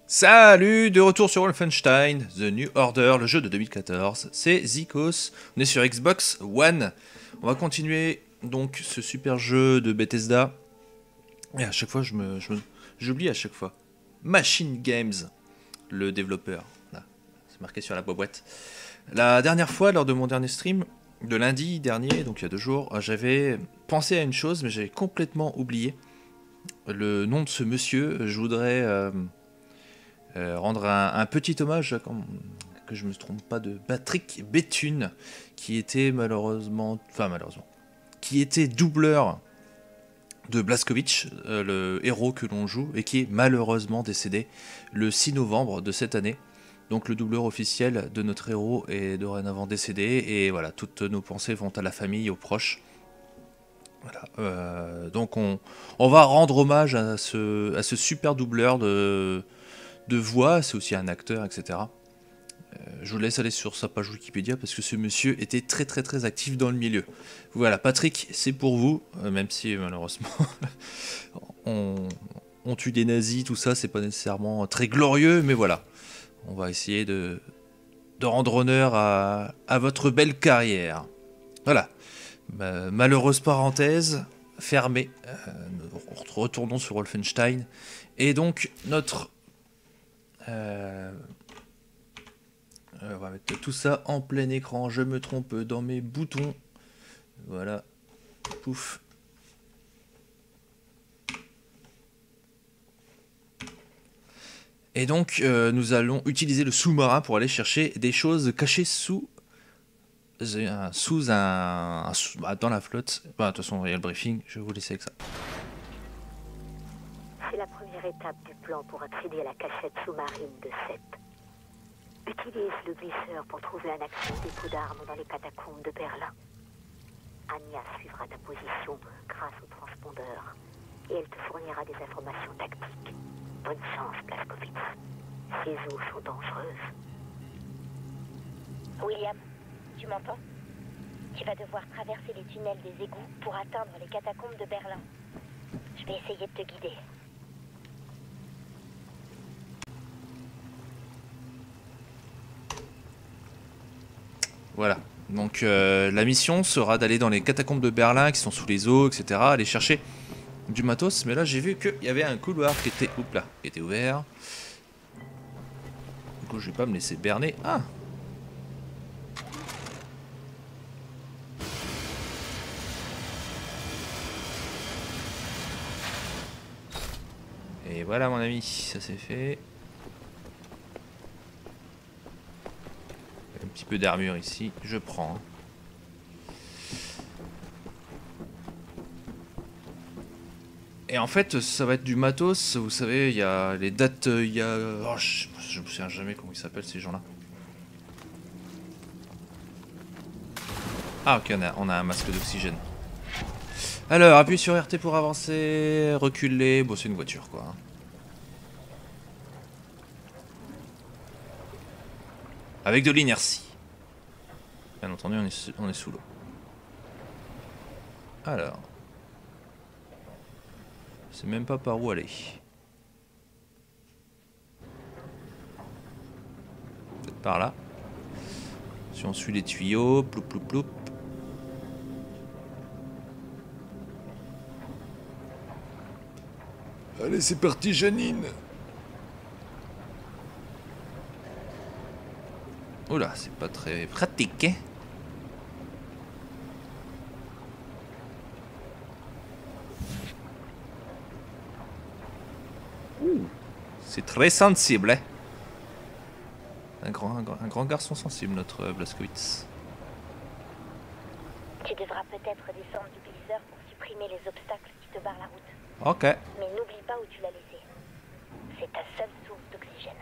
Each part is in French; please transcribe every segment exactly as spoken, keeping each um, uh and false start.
Salut, de retour sur Wolfenstein, The New Order, le jeu de deux mille quatorze, c'est Zikos, on est sur Xbox One. On va continuer donc ce super jeu de Bethesda. Et à chaque fois, je me, je me- j'oublie à chaque fois. Machine Games, le développeur. Là, c'est marqué sur la boîte. La dernière fois, lors de mon dernier stream, de lundi dernier, donc il y a deux jours, j'avais pensé à une chose, mais j'avais complètement oublié le nom de ce monsieur. Je voudrais... euh, Euh, rendre un, un petit hommage, à, que je me trompe pas, de Patrick Béthune, qui était malheureusement, enfin malheureusement, qui était doubleur de Blazkowicz, euh, le héros que l'on joue, et qui est malheureusement décédé le six novembre de cette année. Donc le doubleur officiel de notre héros est dorénavant décédé, et voilà, toutes nos pensées vont à la famille, aux proches. Voilà. Euh, donc on, on va rendre hommage à ce, à ce super doubleur de de voix, c'est aussi un acteur, et cetera. Euh, je vous laisse aller sur sa page Wikipédia parce que ce monsieur était très très très actif dans le milieu. Voilà, Patrick, c'est pour vous, euh, même si malheureusement on, on tue des nazis, tout ça, c'est pas nécessairement très glorieux, mais voilà, on va essayer de, de rendre honneur à, à votre belle carrière. Voilà, Ma- malheureuse parenthèse fermée. Euh, retournons sur Wolfenstein. Et donc, notre Euh, on va mettre tout ça en plein écran. Je me trompe dans mes boutons. Voilà. Pouf. Et donc, euh, nous allons utiliser le sous-marin pour aller chercher des choses cachées sous un, sous un, un sous, bah, dans la flotte. Bah, de toute façon, il y a le briefing. Je vais vous laisser avec ça. C'est la première étape du plan pour accéder à la cachette sous-marine de Seth. Utilise le glisseur pour trouver un accès au dépôt d'armes dans les catacombes de Berlin. Anya suivra ta position grâce au transpondeur et elle te fournira des informations tactiques. Bonne chance, Blazkowicz. Ces eaux sont dangereuses. William, tu m'entends? Tu vas devoir traverser les tunnels des égouts pour atteindre les catacombes de Berlin. Je vais essayer de te guider. Voilà. Donc, euh, la mission sera d'aller dans les catacombes de Berlin qui sont sous les eaux, et cetera. Aller chercher du matos. Mais là, j'ai vu qu'il y avait un couloir qui était, oups là, qui était ouvert. Du coup, je vais pas me laisser berner. Ah! Et voilà, mon ami, ça c'est fait. Un petit peu d'armure ici, je prends. Et en fait, ça va être du matos. Vous savez, il y a les dates, il y a... Oh, je, je me souviens jamais comment ils s'appellent ces gens-là. Ah ok, on a, on a un masque d'oxygène. Alors, appuyez sur R T pour avancer, reculer, bon c'est une voiture quoi. Avec de l'inertie. Bien entendu, on est, on est sous l'eau. Alors. Je sais même pas par où aller. Peut-être par là. Si on suit les tuyaux, ploup ploup ploup. Allez, c'est parti, Janine. Oula, c'est pas très pratique, hein. C'est très sensible, hein. Un grand, un, grand, un grand garçon sensible, notre euh, Blazkowicz. Tu devras peut-être descendre du glisseur pour supprimer les obstacles qui te barrent la route. Ok. Mais n'oublie pas où tu l'as laissé. C'est ta seule source d'oxygène.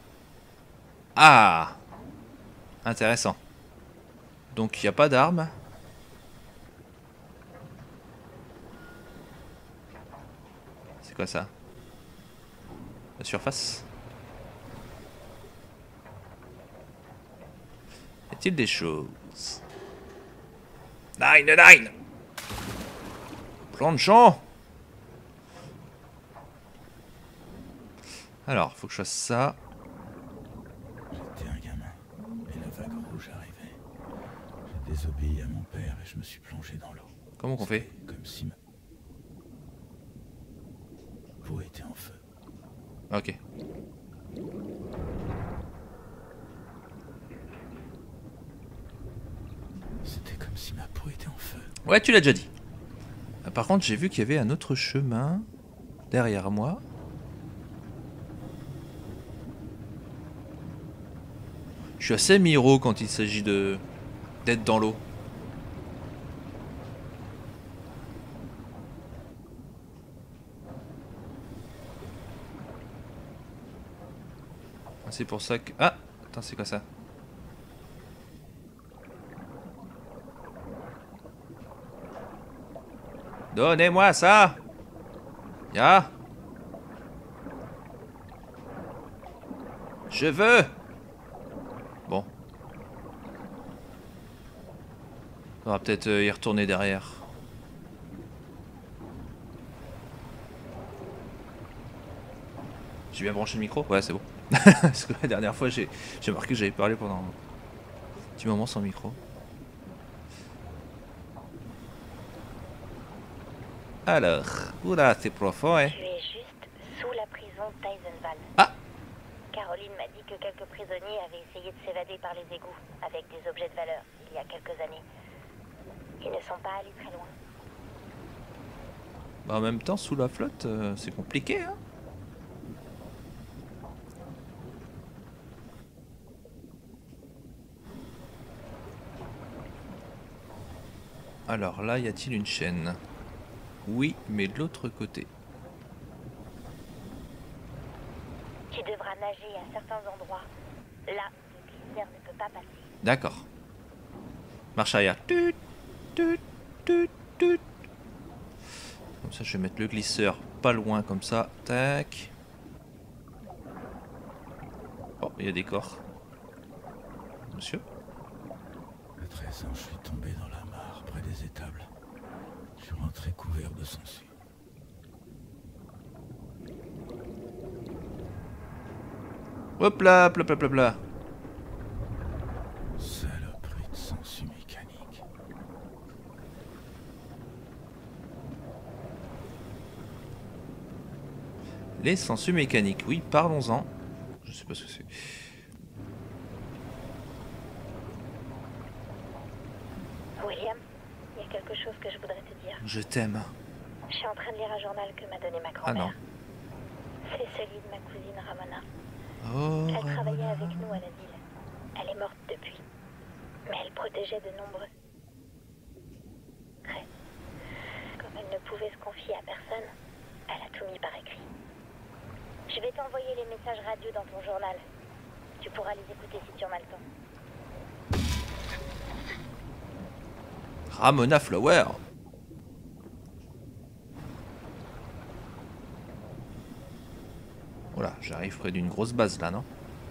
Ah, intéressant. Donc il n'y a pas d'armes. C'est quoi ça? La surface? Y a-t-il des choses? Nine, nine. Plan de champ. Alors, faut que je fasse ça. J'étais un gamin, et la vague rouge arrivait. J'ai désobéi à mon père et je me suis plongé dans l'eau. Comment qu'on fait? C'était comme si ma peau était en feu. Ok. C'était comme si ma peau était en feu. Ouais, tu l'as déjà dit. Ah, par contre, j'ai vu qu'il y avait un autre chemin derrière moi. Je suis assez miro quand il s'agit de d'être dans l'eau. C'est pour ça que... Ah! Attends, c'est quoi ça? Donnez-moi ça! Ya! Je veux! Bon. On va peut-être euh, y retourner derrière. J'ai bien branché le micro? Ouais, c'est bon. Parce que la dernière fois, j'ai j'ai marqué que j'avais parlé pendant un petit moment sans micro. Alors, oula, c'est profond, hein. Tu es juste sous la prison de Tysenval. Ah! Caroline m'a dit que quelques prisonniers avaient essayé de s'évader par les égouts avec des objets de valeur il y a quelques années. Ils ne sont pas allés très loin. Bah, en même temps, sous la flotte, euh, c'est compliqué, hein. Alors là, y a-t-il une chaîne? Oui, mais de l'autre côté. Tu devras nager à certains endroits. Là, le glisseur ne peut pas passer. D'accord. Marche arrière. Tut, tut, tut, tut. Comme ça, je vais mettre le glisseur pas loin, comme ça. Tac. Oh, il y a des corps. Monsieur? À treize ans, je suis tombé dans la mare près des étables. Je suis rentré couvert de sangsues. Hop là, pla pla pla pla. Saloperie de sangsues mécanique. Les sangsues mécaniques, oui, parlons-en. Je sais pas ce que c'est. William, il y a quelque chose que je voudrais te dire. Je t'aime. Je suis en train de lire un journal que m'a donné ma Ah non. grand-mère. C'est celui de ma cousine Ramona. Oh, Elle travaillait Ramona. avec nous à la ville. Elle est morte depuis. Mais elle protégeait de nombreux. Ouais. Comme elle ne pouvait se confier à personne, elle a tout mis par écrit. Je vais t'envoyer les messages radio dans ton journal. Tu pourras les écouter si tu en as le temps. Ramona Flower. Voilà, j'arrive près d'une grosse base là, non?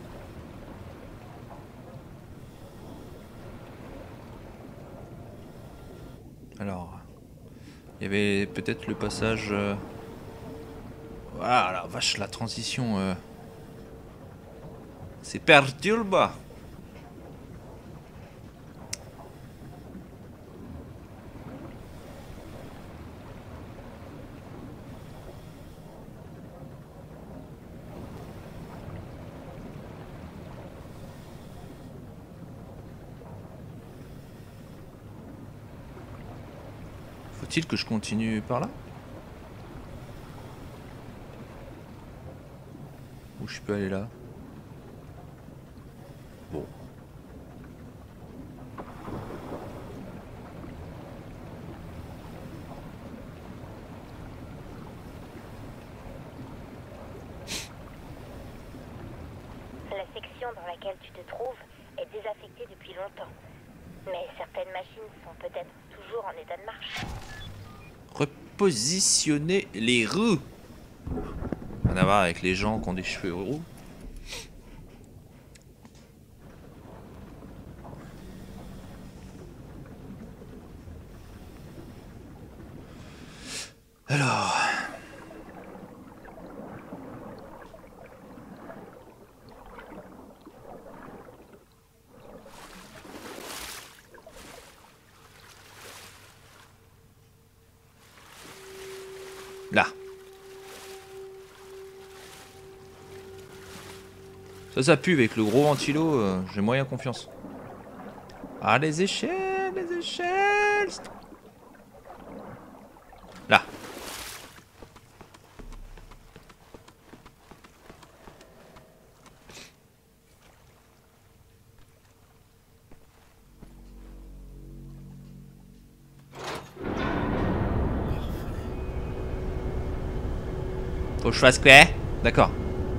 Alors, il y avait peut-être le passage... Euh... Voilà, la vache, la transition... Euh... C'est perturbe. Faut-il que je continue par là? Ou je peux aller là? Bon. La section dans laquelle tu te trouves est désaffectée depuis longtemps. Mais certaines machines sont peut-être toujours en état de marche. Repositionner les roues. Rien à voir avec les gens qui ont des cheveux roux. Alors. Ça, ça pue avec le gros ventilo, euh, j'ai moyen confiance. Ah, les échelles, les échelles. Là. Faut que je fasse quoi? D'accord.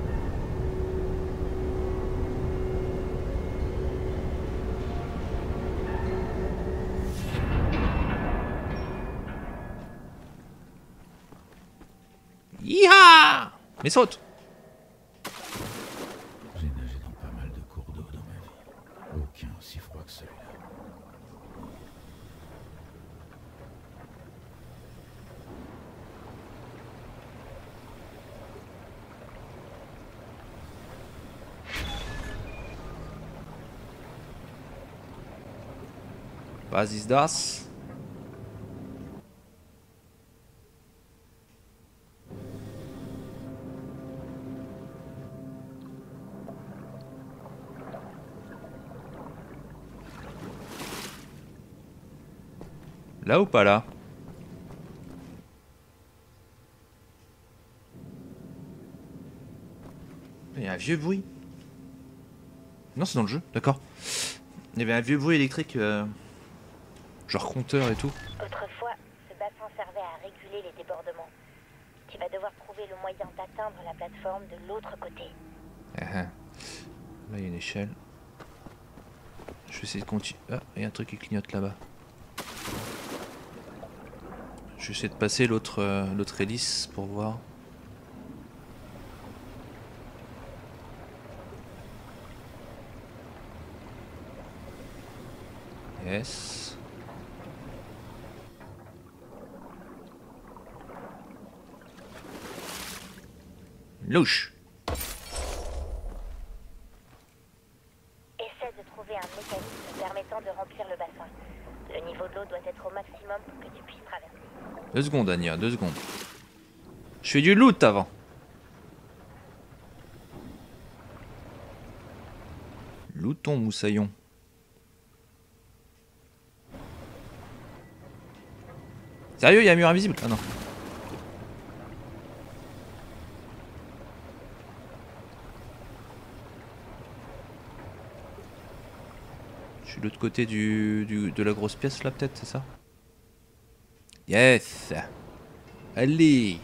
Yiha! Mais saute! J'ai nagé dans pas mal de cours d'eau dans ma vie. Aucun aussi froid que celui-là. Was ist das? Là ou pas là? Il y a un vieux bruit. Non, c'est dans le jeu, d'accord. Il y avait un vieux bruit électrique, euh, genre compteur et tout. Autrefois, ce bassin servait à réguler les débordements. Tu vas devoir trouver le moyen d'atteindre la plateforme de l'autre côté. Ah, ah. Là, il y a une échelle. Je vais essayer de continuer. Ah, il y a un truc qui clignote là-bas. Je vais essayer de passer l'autre euh, l'autre hélice pour voir. Yes. Louche. Essaie de trouver un mécanisme permettant de remplir le bassin. Le niveau de l'eau doit être au maximum pour que tu puisses traverser. Deux secondes, Anya, deux secondes. Je fais du loot avant. Louton, moussaillon. Sérieux, il y a un mur invisible? Ah non. Je suis de l'autre côté du, du, de la grosse pièce là, peut-être, c'est ça? Yes. Allez.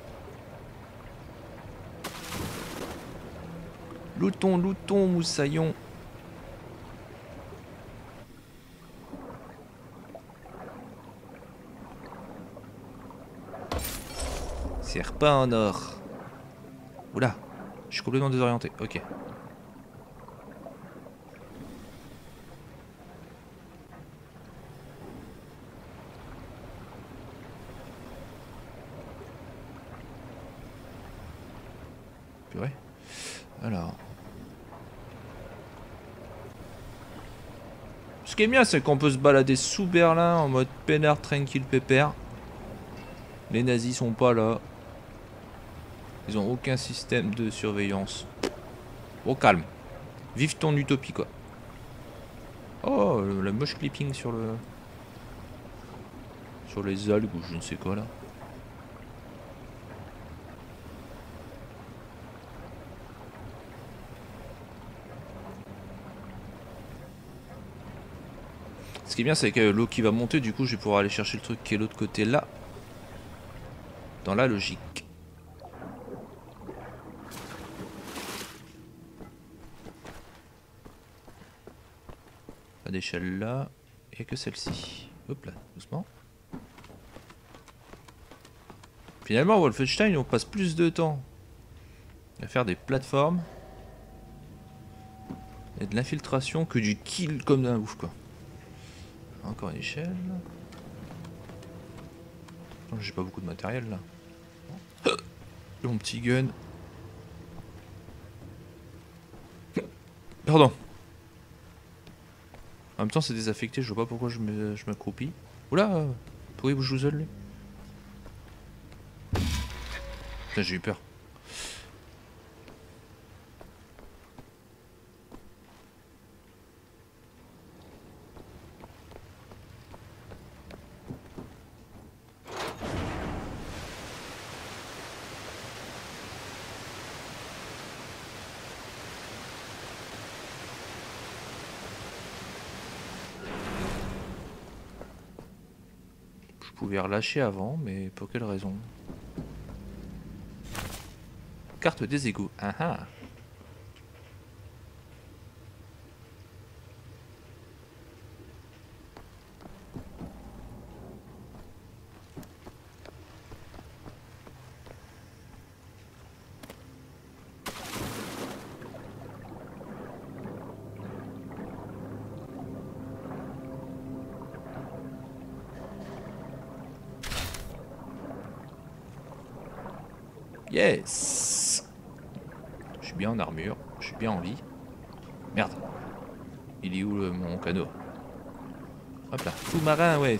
Louton, louton, moussaillon. Serpent en or. Oula, je suis complètement désorienté. Ok. Purée. Alors. Ce qui est bien, c'est qu'on peut se balader sous Berlin en mode peinard, tranquille, pépère. Les nazis sont pas là. Ils ont aucun système de surveillance. Au calme. Vive ton utopie, quoi. Oh, le, le moche clipping sur le... Sur les algues ou je ne sais quoi, là. Ce qui est bien, c'est que l'eau qui va monter, du coup, je vais pouvoir aller chercher le truc qui est de l'autre côté, là. Dans la logique. Pas d'échelle là. Il n'y a que celle-ci. Hop là, doucement. Finalement, Wolfenstein, on passe plus de temps à faire des plateformes et de l'infiltration que du kill comme d'un ouf, quoi. Encore une échelle. J'ai pas beaucoup de matériel là. Mon petit gun. Pardon. En même temps, c'est désaffecté. Je vois pas pourquoi je me, je m'accroupis. Oula, pourquoi il bouge tout seul lui? Putain, j'ai eu peur. pouvais relâcher avant, mais pour quelle raison? Carte des égouts. Ah ah. Yes. Je suis bien en armure, je suis bien en vie. Merde. Il est où le, mon canot? Hop là, sous-marin, ouais.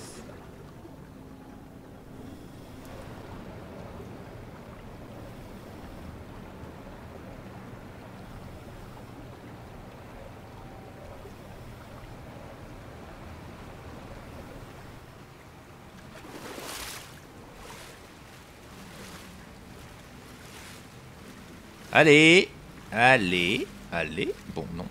Allez, allez, allez. Bon, non.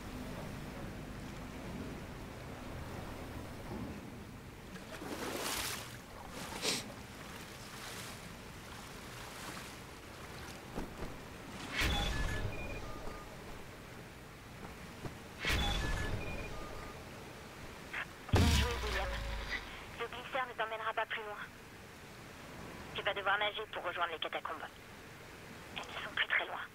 Bien joué, William. Le glisseur ne t'emmènera pas plus loin. Tu vas devoir nager pour rejoindre les catacombes. Elles ne sont plus très loin.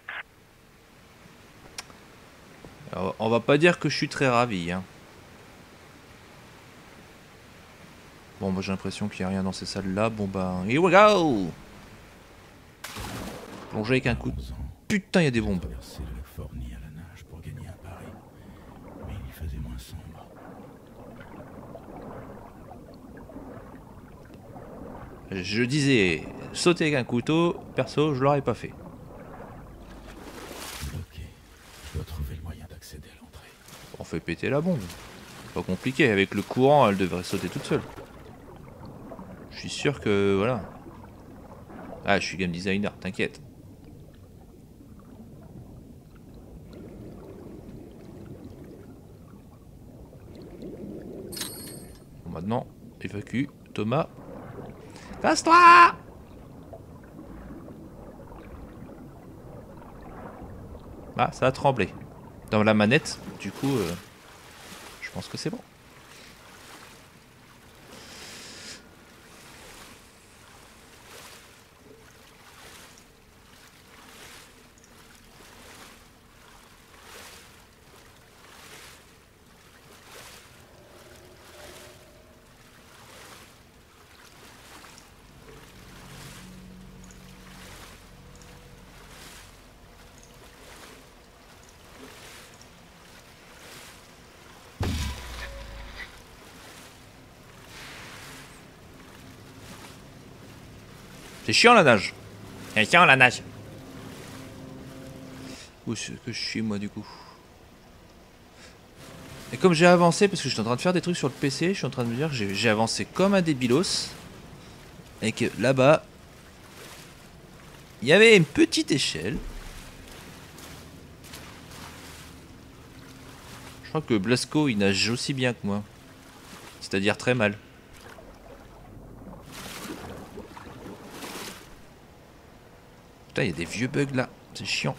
Alors, on va pas dire que je suis très ravi, hein. Bon, moi j'ai l'impression qu'il n'y a rien dans ces salles-là. Bon ben, here we go. Plonger avec un coup. Putain, il y a des bombes. Traversé de la Fornie à la nage pour gagner un pari. Mais il y faisait moins sombre. Je disais, sauter avec un couteau, perso, je l'aurais pas fait. Bloqué. Je dois trouver le moyen d'accéder à l'entrée. On fait péter la bombe. Pas compliqué, avec le courant, elle devrait sauter toute seule. Je suis sûr que, voilà. Ah, je suis game designer, t'inquiète. Bon, maintenant, évacue, Thomas. Casse-toi! Ah, ça a tremblé. Dans la manette, du coup, euh, je pense que c'est bon. C'est chiant la nage. C'est chiant la nage. Où est-ce que je suis moi du coup? Et comme j'ai avancé, parce que je suis en train de faire des trucs sur le P C, je suis en train de me dire que j'ai avancé comme un débilos. Et que là-bas, il y avait une petite échelle. Je crois que Blasco il nage aussi bien que moi. C'est-à-dire très mal. Putain, il y a des vieux bugs là. C'est chiant.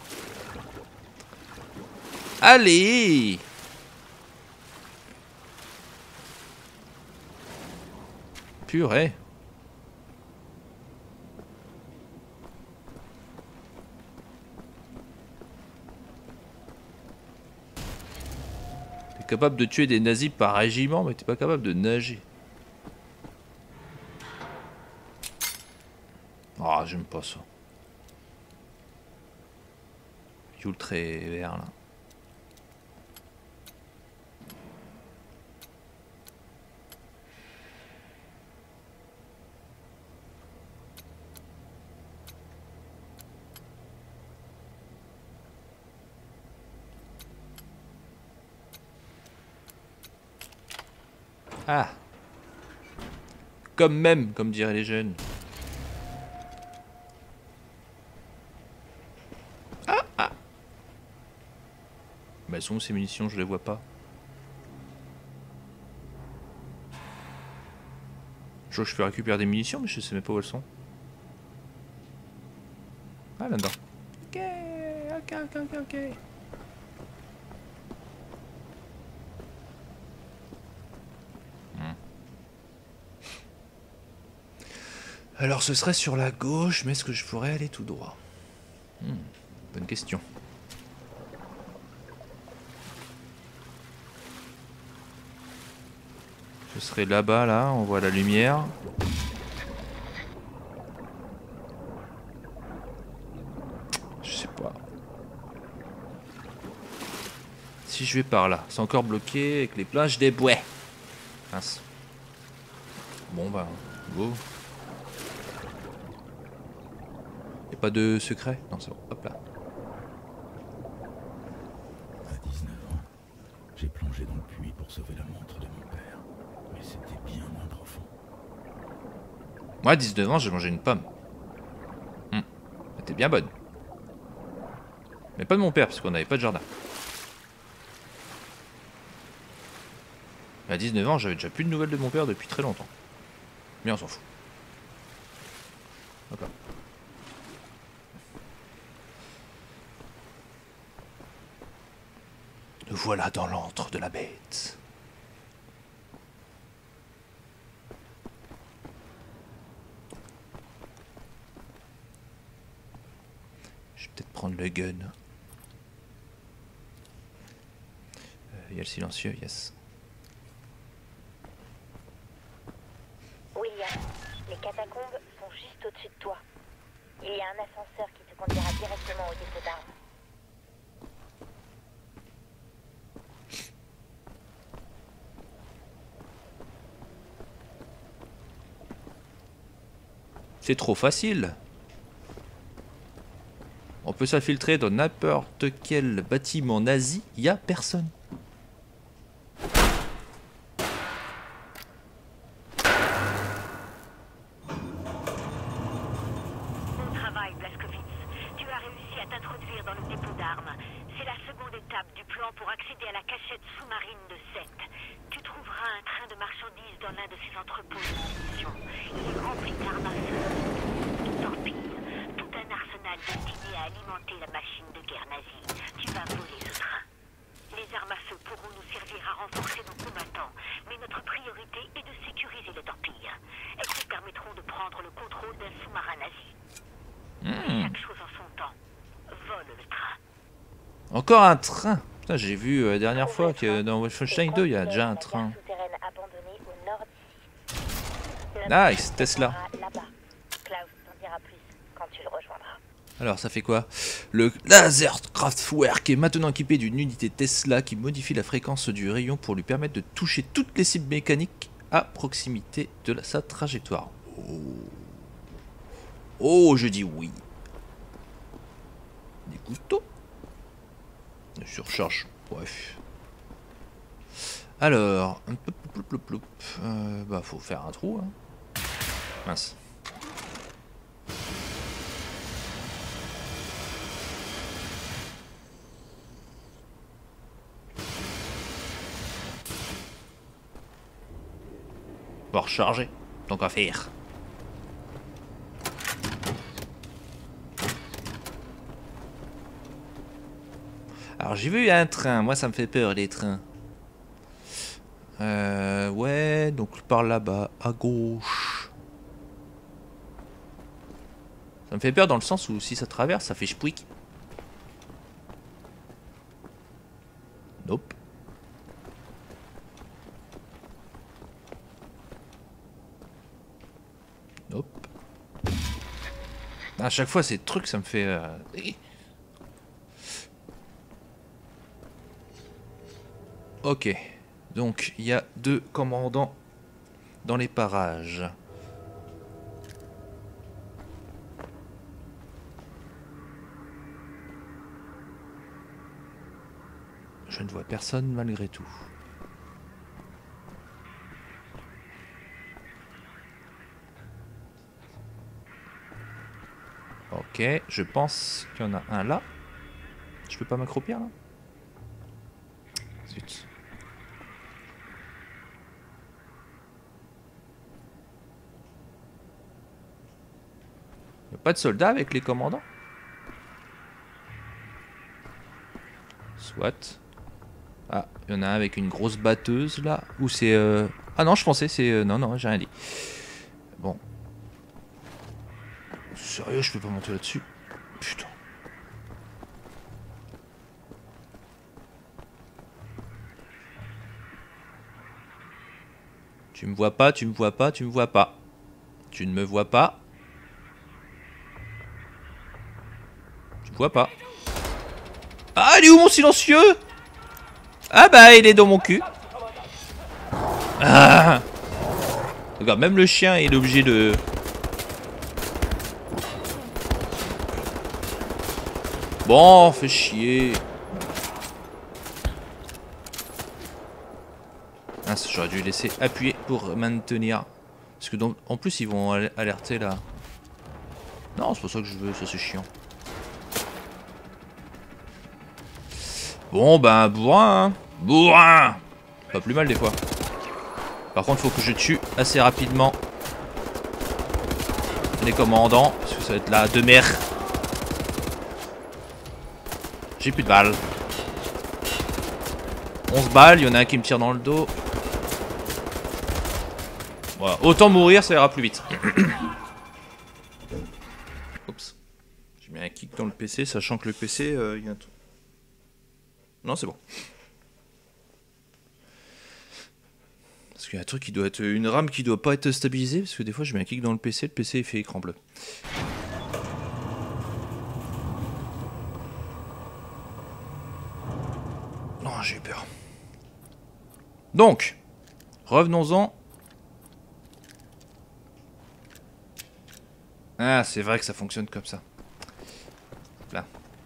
Allez! Purée. T'es capable de tuer des nazis par régiment, mais t'es pas capable de nager. Ah, j'aime pas ça. Ultra vert là. Ah. Comme même, comme diraient les jeunes. Ah ah. Bah elles sont où ces munitions, je les vois pas. Je vois que je peux récupérer des munitions, mais je sais même pas où elles sont. Ah, là-dedans. Ok, ok, ok, ok, ok. Hmm. Alors, ce serait sur la gauche, mais est-ce que je pourrais aller tout droit? Hmm. Bonne question. Ce serait là-bas, là, on voit la lumière. Je sais pas. Si je vais par là, c'est encore bloqué avec les plages des bois. Mince. Bon bah, go. Y'a pas de secret? Non, c'est bon. Hop là. À dix-neuf ans, j'ai plongé dans le puits pour sauver la montre de mon père. Mais c'était bien moins profond. Moi, à dix-neuf ans, j'ai mangé une pomme. Hum. Elle était bien bonne. Mais pas de mon père, parce qu'on n'avait pas de jardin. À dix-neuf ans, j'avais déjà plus de nouvelles de mon père depuis très longtemps. Mais on s'en fout. Hop là. Nous voilà dans l'antre de la bête. Je vais peut-être prendre le gun. Il euh, y a le silencieux, yes. William, les catacombes sont juste au-dessus de toi. Il y a un ascenseur qui te conduira directement au dépôt d'armes. C'est trop facile. On peut s'infiltrer dans n'importe quel bâtiment nazi, il n'y a personne. Bon travail, Blazkowicz. Tu as réussi à t'introduire dans le dépôt d'armes. C'est la seconde étape du plan pour accéder à la cachette sous-marine de Seth. Tu trouveras un train de marchandises dans l'un de ces entrepôts de munitions. Il est rempli d'armes à feu, de torpilles, tout un arsenal destiné à alimenter la machine de guerre nazie. Tu vas voler ce train. Les armes à feu pourront nous servir à renforcer nos combattants, mais notre priorité est de sécuriser les torpilles. Elles nous permettront de prendre le contrôle d'un sous-marin nazi. Mmh. Chaque chose en son temps. Vole le train. Encore un train. Putain, j'ai vu euh, la dernière fois que dans Wolfenstein deux, il y a déjà un train. Nice, Tesla. Alors, ça fait quoi? Le Laserkraftwerk est maintenant équipé d'une unité Tesla qui modifie la fréquence du rayon pour lui permettre de toucher toutes les cibles mécaniques à proximité de la, sa trajectoire. Oh. Oh, je dis oui. Des couteaux. Surcharge. Bref. Alors, euh, bah faut faire un trou. Hein. Mince. On va recharger, tant qu'à faire. Alors j'ai vu un train, moi ça me fait peur les trains. Euh, ouais, donc par là-bas, à gauche. Ça me fait peur dans le sens où si ça traverse, ça fait chpouic. Nope. Nope. À chaque fois ces trucs ça me fait... Euh... Ok. Donc, il y a deux commandants dans les parages. Je ne vois personne malgré tout. Ok, je pense qu'il y en a un là. Je peux pas m'accroupir là? Zut. Pas de soldats avec les commandants? Soit. Ah, il y en a un avec une grosse batteuse là. Ou c'est... Euh... Ah non, je pensais c'est... Euh... Non, non, j'ai rien dit. Bon. Sérieux, je peux pas monter là-dessus? Putain. Tu me vois pas, tu me vois pas, tu me vois pas. Tu ne me vois pas. Tu me vois pas. Ah, il est où mon silencieux? Ah bah, il est dans mon cul. Ah. Regarde, même le chien, il est obligé de... Bon, fait chier. Ah, j'aurais dû laisser appuyer pour maintenir. Parce que donc, en plus, ils vont alerter là. Non, c'est pas ça que je veux, ça c'est chiant. Bon, ben, bourrin, hein. Bourrin. Pas plus mal des fois. Par contre, il faut que je tue assez rapidement les commandants. Parce que ça va être la de mer. J'ai plus de balles. onze balles, il y en a un qui me tire dans le dos. Voilà. Autant mourir, ça ira plus vite. Oups. J'ai mis un kick dans le P C, sachant que le P C, euh, il y a un truc. Non, c'est bon. Parce qu'il y a un truc qui doit être... Une RAM qui doit pas être stabilisée, parce que des fois, je mets un kick dans le P C, le P C, il fait écran bleu. Non, j'ai eu peur. Donc, revenons-en. Ah, c'est vrai que ça fonctionne comme ça. Là.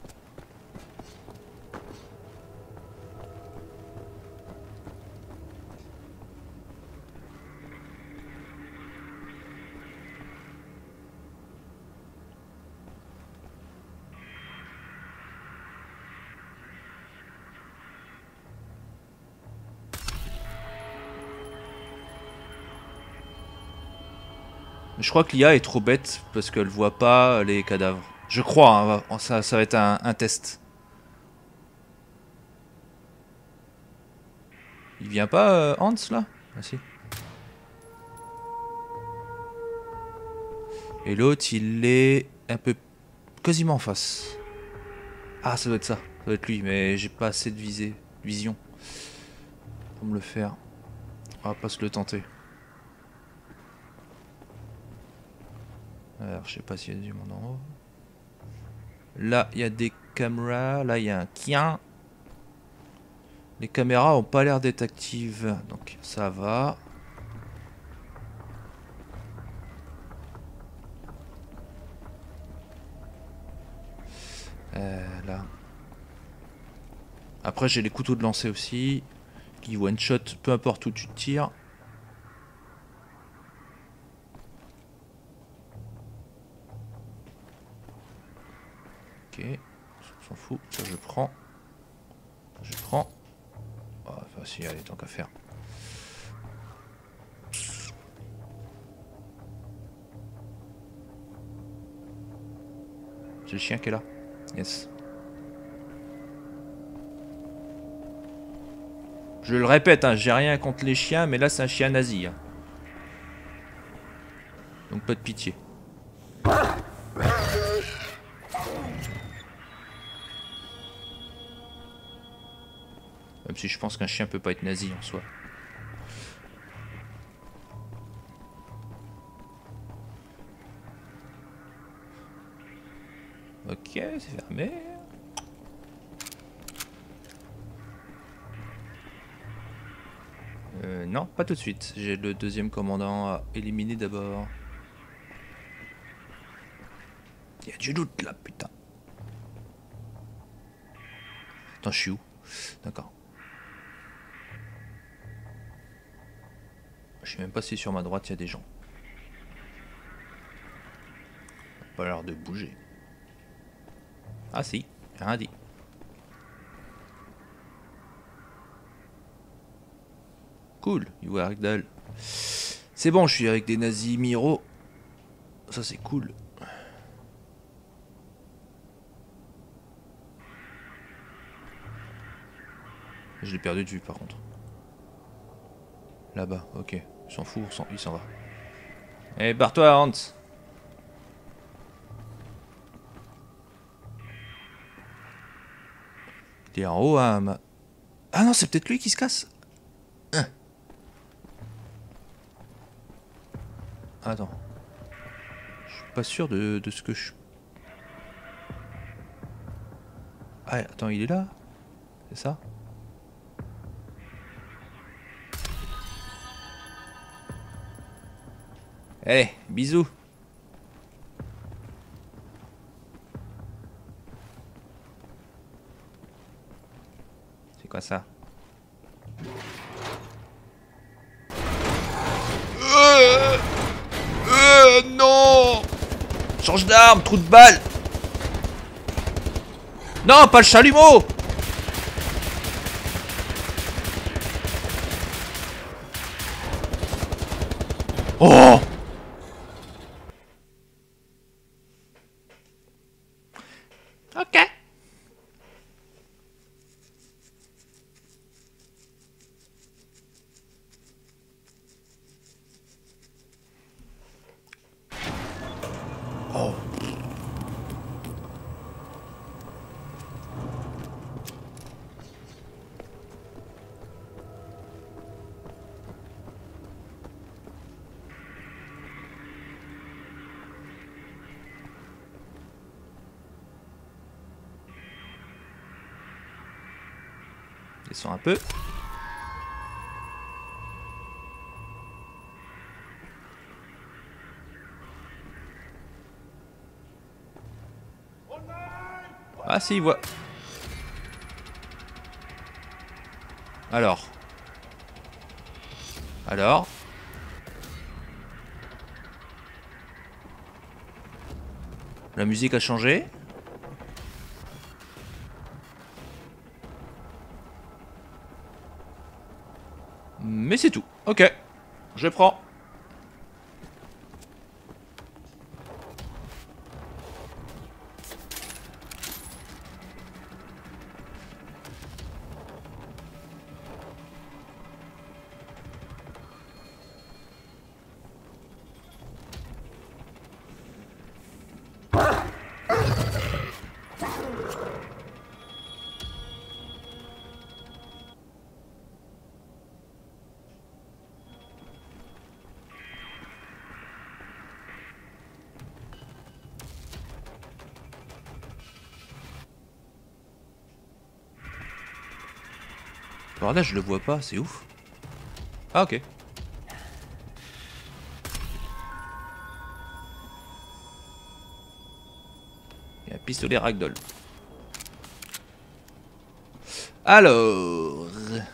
Je crois que l'I A est trop bête parce qu'elle voit pas les cadavres. Je crois, hein, ça, ça va être un, un test. Il vient pas, euh, Hans, là? Ah si. Et l'autre, il est un peu... quasiment en face. Ah, ça doit être ça. Ça doit être lui, mais j'ai pas assez de visée, vision pour me le faire. On va pas se le tenter. Alors, je sais pas s'il y a du monde en haut. Là, il y a des caméras. Là, il y a un kien. Les caméras ont pas l'air d'être actives. Donc, ça va. Euh, là. Après, j'ai les couteaux de lancer aussi. Qui one shot, peu importe où tu tires. Ok, on s'en fout, ça je prends. Je prends. Oh, enfin si, allez, tant qu'à faire. C'est le chien qui est là. Yes. Je le répète, hein, j'ai rien contre les chiens, mais là c'est un chien nazi. Hein. Donc pas de pitié. Même si je pense qu'un chien peut pas être nazi en soi. Ok, c'est fermé. Euh, non, pas tout de suite. J'ai le deuxième commandant à éliminer d'abord. Il y a du loot là, putain. Attends, je suis où? D'accord. Je sais même pas si sur ma droite il y a des gens. Pas l'air de bouger. Ah si, rien dit. Cool, you were Ragdoll. C'est bon, je suis avec des nazis Miro. Ça c'est cool. Je l'ai perdu de vue par contre. Là-bas, ok. Il s'en fout, il s'en va. Eh, barre-toi, Hans. Il est en haut, hein, ma... Ah non, c'est peut-être lui qui se casse. Hein. Attends. Je suis pas sûr de, de ce que je... Ah, attends, il est là? C'est ça? Allez, bisous. C'est quoi ça? euh, euh, Non. Change d'arme, trou de balle. Non, pas le chalumeau. Oh. Ok. Oh. Descends un peu. Ah si, il voit. Alors. Alors. La musique a changé. Mais c'est tout. Ok. Je prends. Par là, je le vois pas, c'est ouf. Ah, ok. Il y a un pistolet ragdoll. Alors...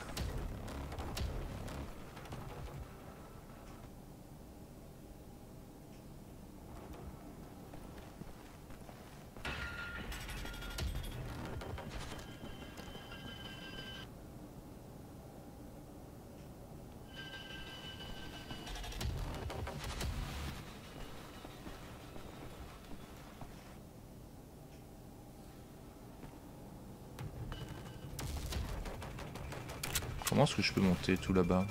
Comment est-ce que je peux monter tout là-bas?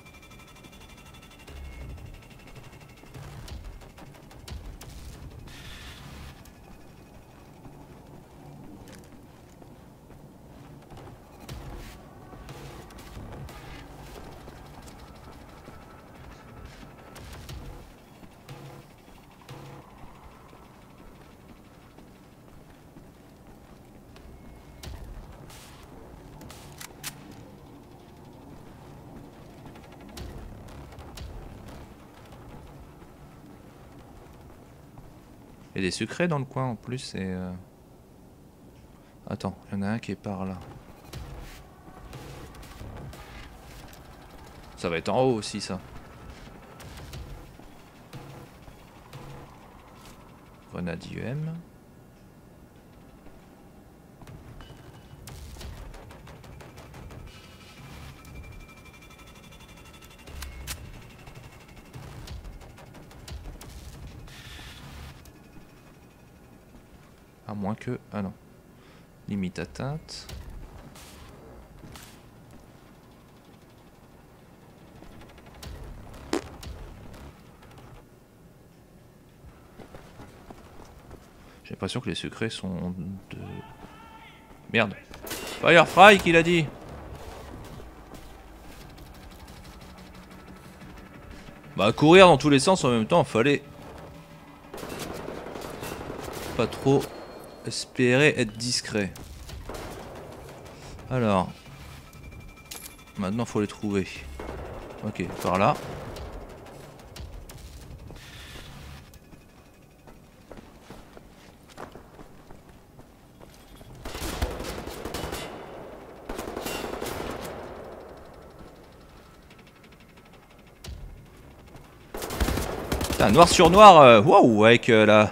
Il y a des secrets dans le coin en plus et... Euh... Attends, il y en a un qui est par là. Ça va être en haut aussi ça. Vanadium. À moins que... Ah non. Limite atteinte. J'ai l'impression que les secrets sont de... Merde. Firefly qu'il a dit. Bah courir dans tous les sens en même temps, fallait pas trop espérer être discret. Alors, maintenant faut les trouver. Ok, par là. Putain, noir sur noir, euh, waouh, avec euh, la...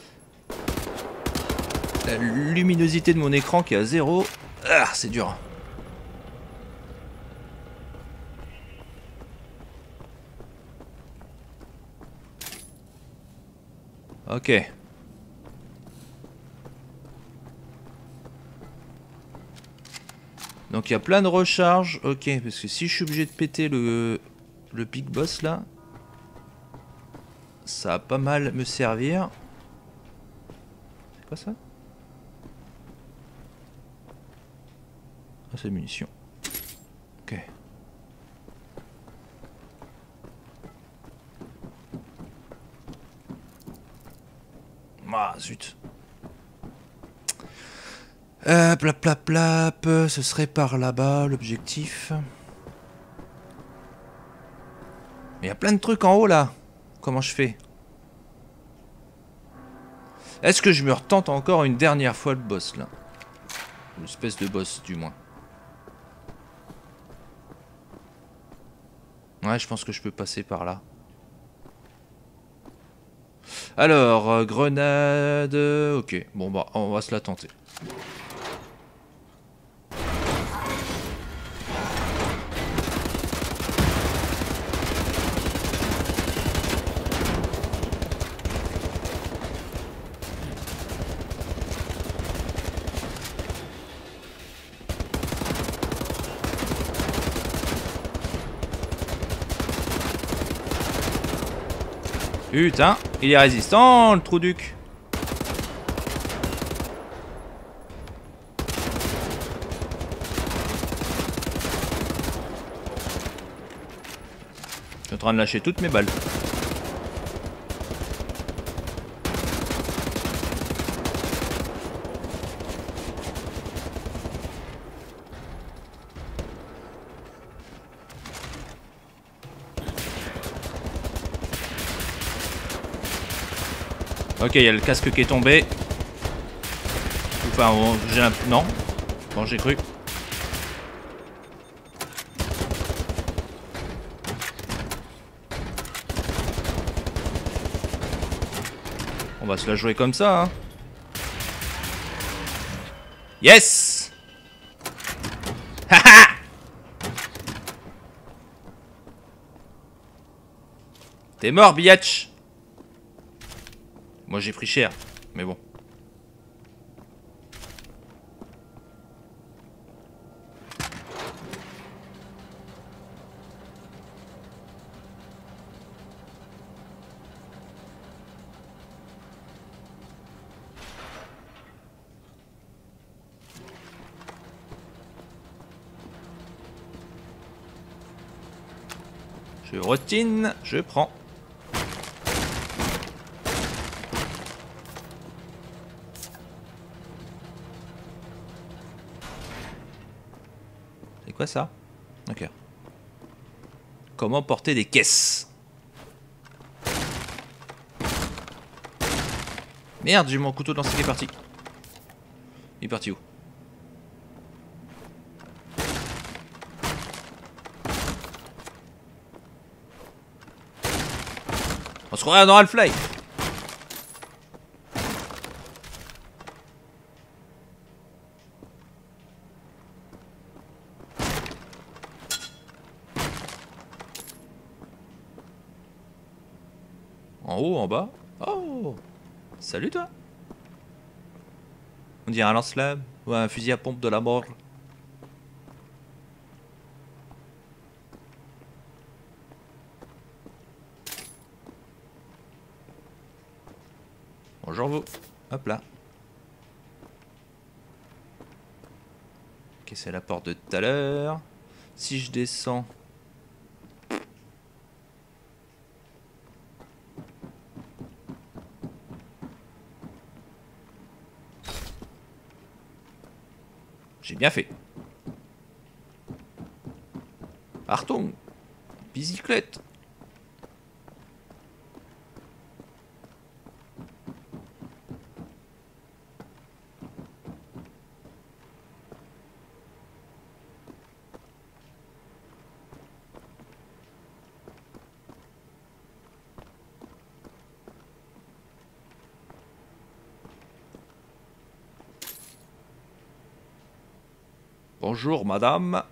la luminosité de mon écran qui est à zéro. Ah, c'est dur. Ok. Donc il y a plein de recharges. Ok, parce que si je suis obligé de péter le, le big boss là, ça va pas mal me servir. C'est quoi ça? Ah, c'est munitions. Ok. Ah, zut. Euh, plap plap plap, ce serait par là-bas l'objectif. Mais il y a plein de trucs en haut là. Comment je fais? Est-ce que je me retente encore une dernière fois le boss là? Une espèce de boss du moins. Ouais, je pense que je peux passer par là. Alors, euh, grenade... Ok, bon bah, on va se la tenter. Putain, il est résistant, le trou-duc. Je suis en train de lâcher toutes mes balles. Ok, il y a le casque qui est tombé. Enfin, bon, j'ai un... Non. Bon, j'ai cru. On va se la jouer comme ça, hein. Yes. Haha. T'es mort, biatch. Moi j'ai pris cher, mais bon. Je rotine, je prends. C'est quoi ça? Ok. Comment porter des caisses? Merde, j'ai mon couteau de lancer qui est parti. Il est parti où? On se croirait dans Half-Life. En haut, en bas. Oh! Salut toi! On dirait un lance-flamme ou un fusil à pompe de la mort. Bonjour vous. Hop là. Ok, c'est la porte de tout à l'heure. Si je descends... J'ai bien fait. Arton, bicyclette. Bonjour madame.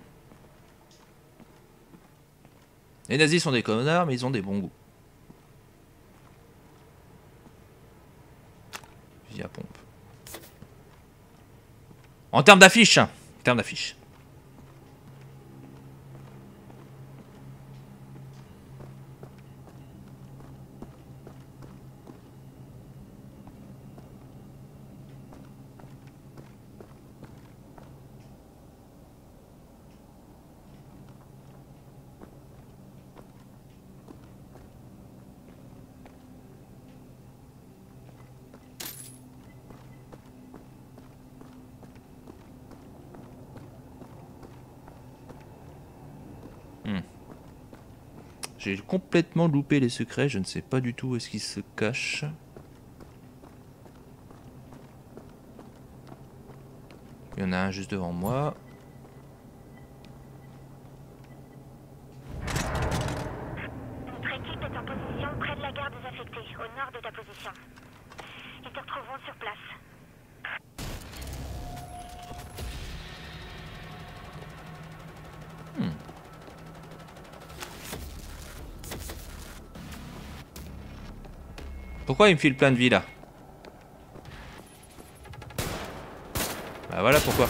Les nazis sont des connards, mais ils ont des bons goûts. Fusil à pompe. En termes d'affiche, hein. En termes d'affiche. J'ai complètement loupé les secrets, je ne sais pas du tout où est-ce qu'ils se cachent. Il y en a un juste devant moi. Notre équipe est en position près de la gare désaffectée, au nord de ta position. Ils te retrouveront sur place. Hmm. Pourquoi il me file plein de vie là? Bah voilà pourquoi.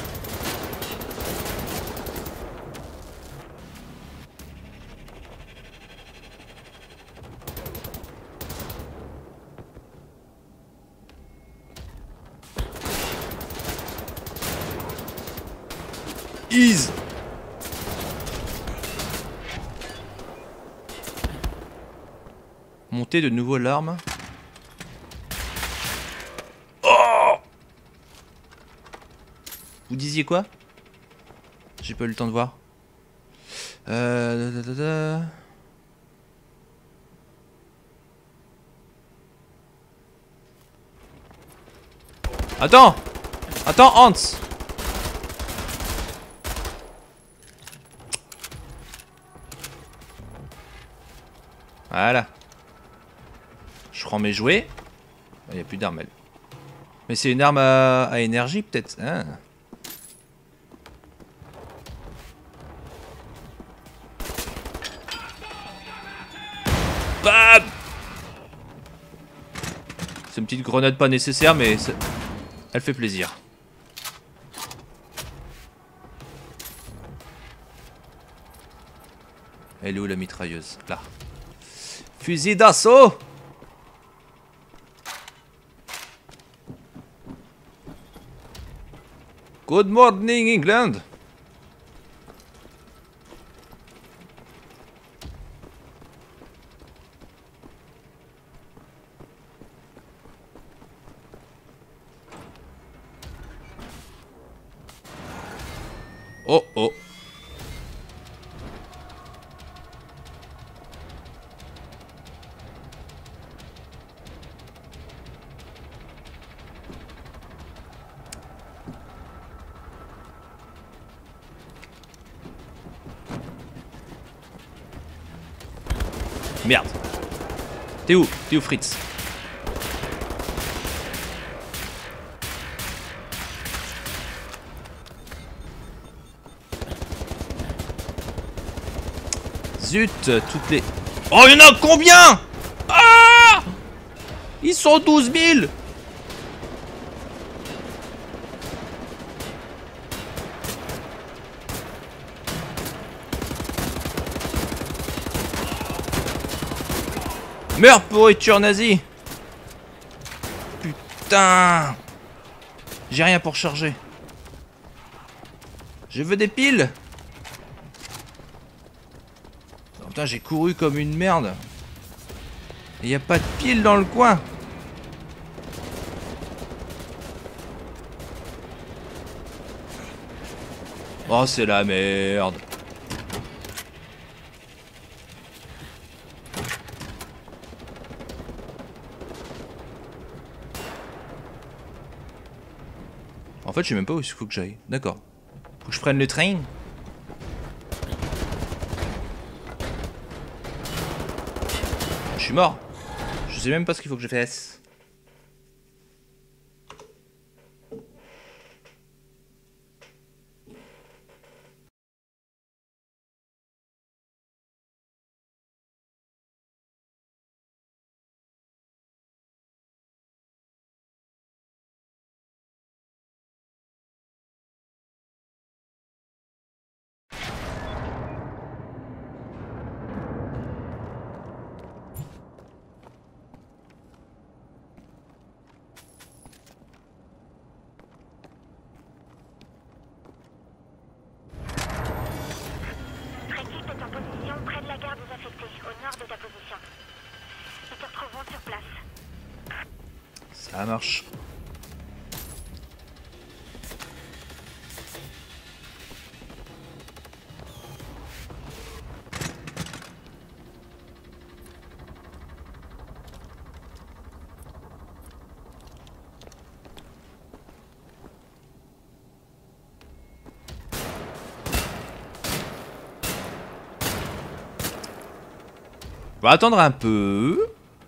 Ease. Monter de nouveau l'arme. Vous disiez quoi? J'ai pas eu le temps de voir. Euh... Da, da, da. Attends! Attends, Hans! Voilà. Je prends mes jouets. Il n'y a plus d'armes, elle. Mais c'est une arme à, à énergie, peut-être. Hein? Bam! C'est une petite grenade pas nécessaire, mais elle fait plaisir. Elle est où la mitrailleuse? Là. Fusil d'assaut! Good morning, England! Oh oh. Merde. T'es où? T'es où, Fritz? Zut, toutes les... Oh, il y en a combien? Ah! Ils sont douze mille. Meurs, pourriture nazie. putain! J'ai rien pour charger. Je veux des piles! Oh, putain, j'ai couru comme une merde. Il n'y a pas de piles dans le coin. Oh, c'est la merde. En fait, je sais même pas où il faut que j'aille. D'accord. Faut que je prenne le train. Je suis mort. Je sais même pas ce qu'il faut que je fasse. Ça marche. On va attendre un peu.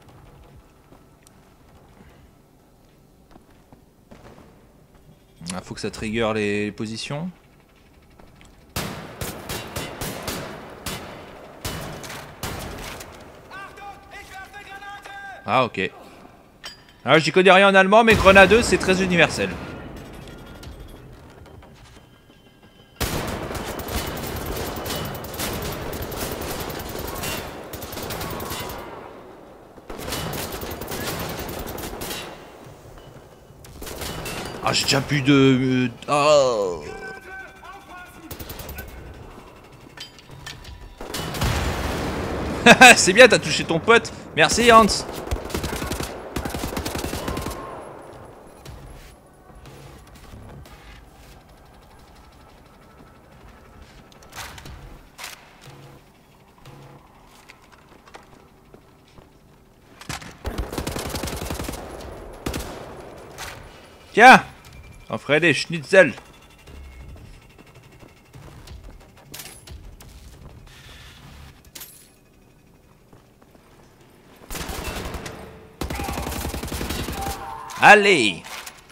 Il faut que ça trigger les positions. Ah ok. Alors j'y connais rien en allemand, mais grenadeux c'est très universel. Ah, j'ai déjà plus de... Oh. C'est bien, t'as touché ton pote. Merci, Hans. Tiens, on ferait des schnitzel. Allez.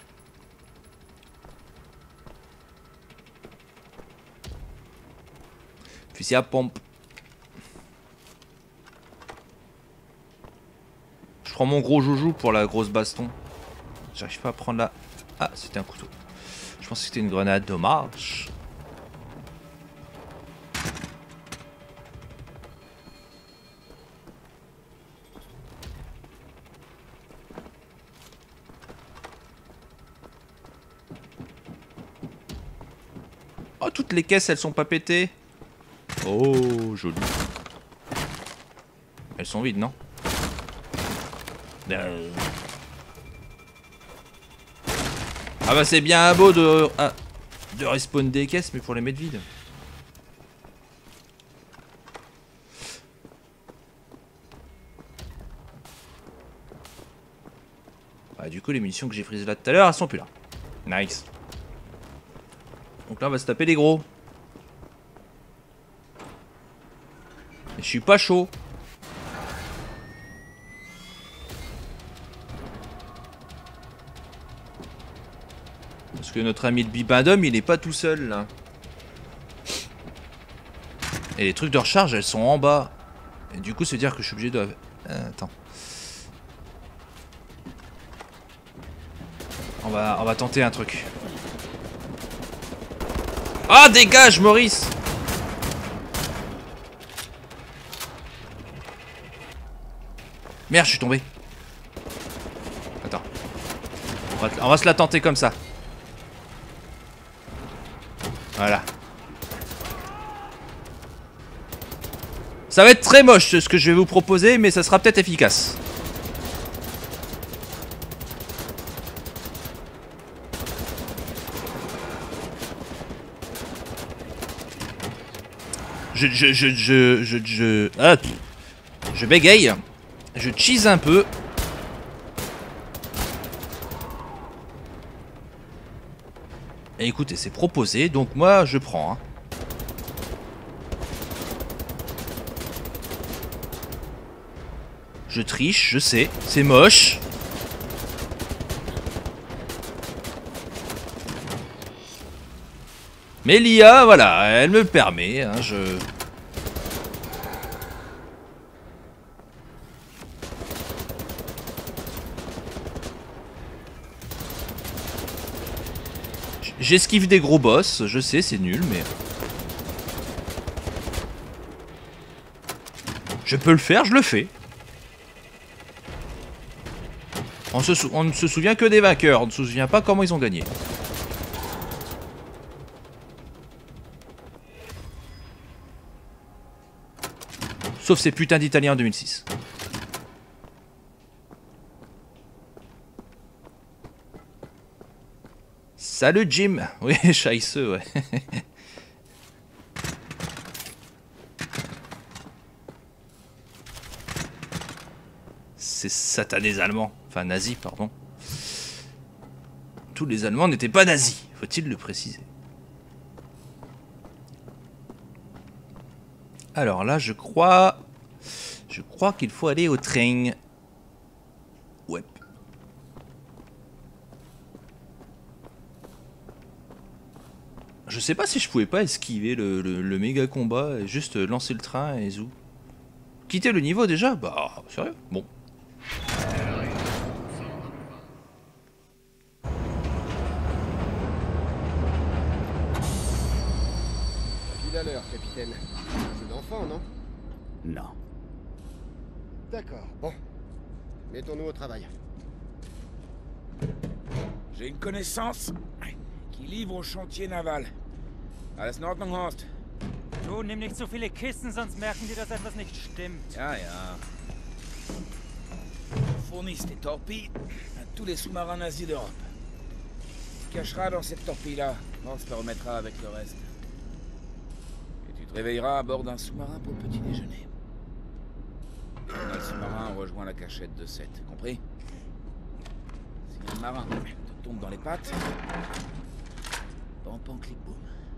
Fusil à pompe. Je prends mon gros joujou pour la grosse baston. J'arrive pas à prendre la... Ah, c'était un couteau. Je pensais que c'était une grenade, dommage. Oh, toutes les caisses, elles sont pas pétées. Oh, joli. Elles sont vides, non? euh... Ah bah c'est bien beau de, ah, de respawn des caisses, mais pour les mettre vides. Ah, du coup les munitions que j'ai prises là tout à l'heure, elles sont plus là. Nice. Donc là on va se taper les gros. Et je suis pas chaud. Parce que notre ami le bibindome, il est pas tout seul là. Et les trucs de recharge, elles sont en bas. Et du coup, c'est dire que je suis obligé de... Euh, attends. On va, on va tenter un truc. Ah, dégage, Maurice! Merde, je suis tombé. Attends. On va, on va se la tenter comme ça. Voilà. Ça va être très moche ce que je vais vous proposer, mais ça sera peut-être efficace. Je, je, je, je, je, je, ah, je bégaye, je cheese un peu. Et écoutez, c'est proposé, donc moi je prends. Hein. Je triche, je sais, c'est moche. Mais l'I A, voilà, elle me permet, hein, je... J'esquive des gros boss, je sais, c'est nul, mais... Je peux le faire, je le fais. On, se sou... on ne se souvient que des vainqueurs, on ne se souvient pas comment ils ont gagné. Sauf ces putains d'Italiens en deux mille six. Salut Jim. Oui, scheisse, ouais. Ces satanés allemands. Enfin, nazis, pardon. Tous les Allemands n'étaient pas nazis, faut-il le préciser. Alors là, je crois... Je crois qu'il faut aller au train. Ouais. Je sais pas si je pouvais pas esquiver le, le, le méga combat et juste lancer le train et zou. Quitter le niveau déjà? Bah, sérieux? Bon. Pile à l'heure, capitaine. C'est d'enfant, non? Non. D'accord, bon. Mettons-nous au travail. J'ai une connaissance qui livre au chantier naval. Alles in Ordnung, Horst? Du, nimm nicht so viele Kisten, sonst merken die, dass etwas nicht stimmt. Ja, ja. Fournissent des torpilles à tous les sous-marins nazis d'Europe. Tu cacheras dans cette torpille-là. Horst te remettra avec le reste. Et tu te réveilleras à bord d'un sous-marin pour le petit déjeuner. Quand le sous-marin rejoint la cachette de sept, compris? Si un marin te tombe dans les pattes, pan pan clic boum.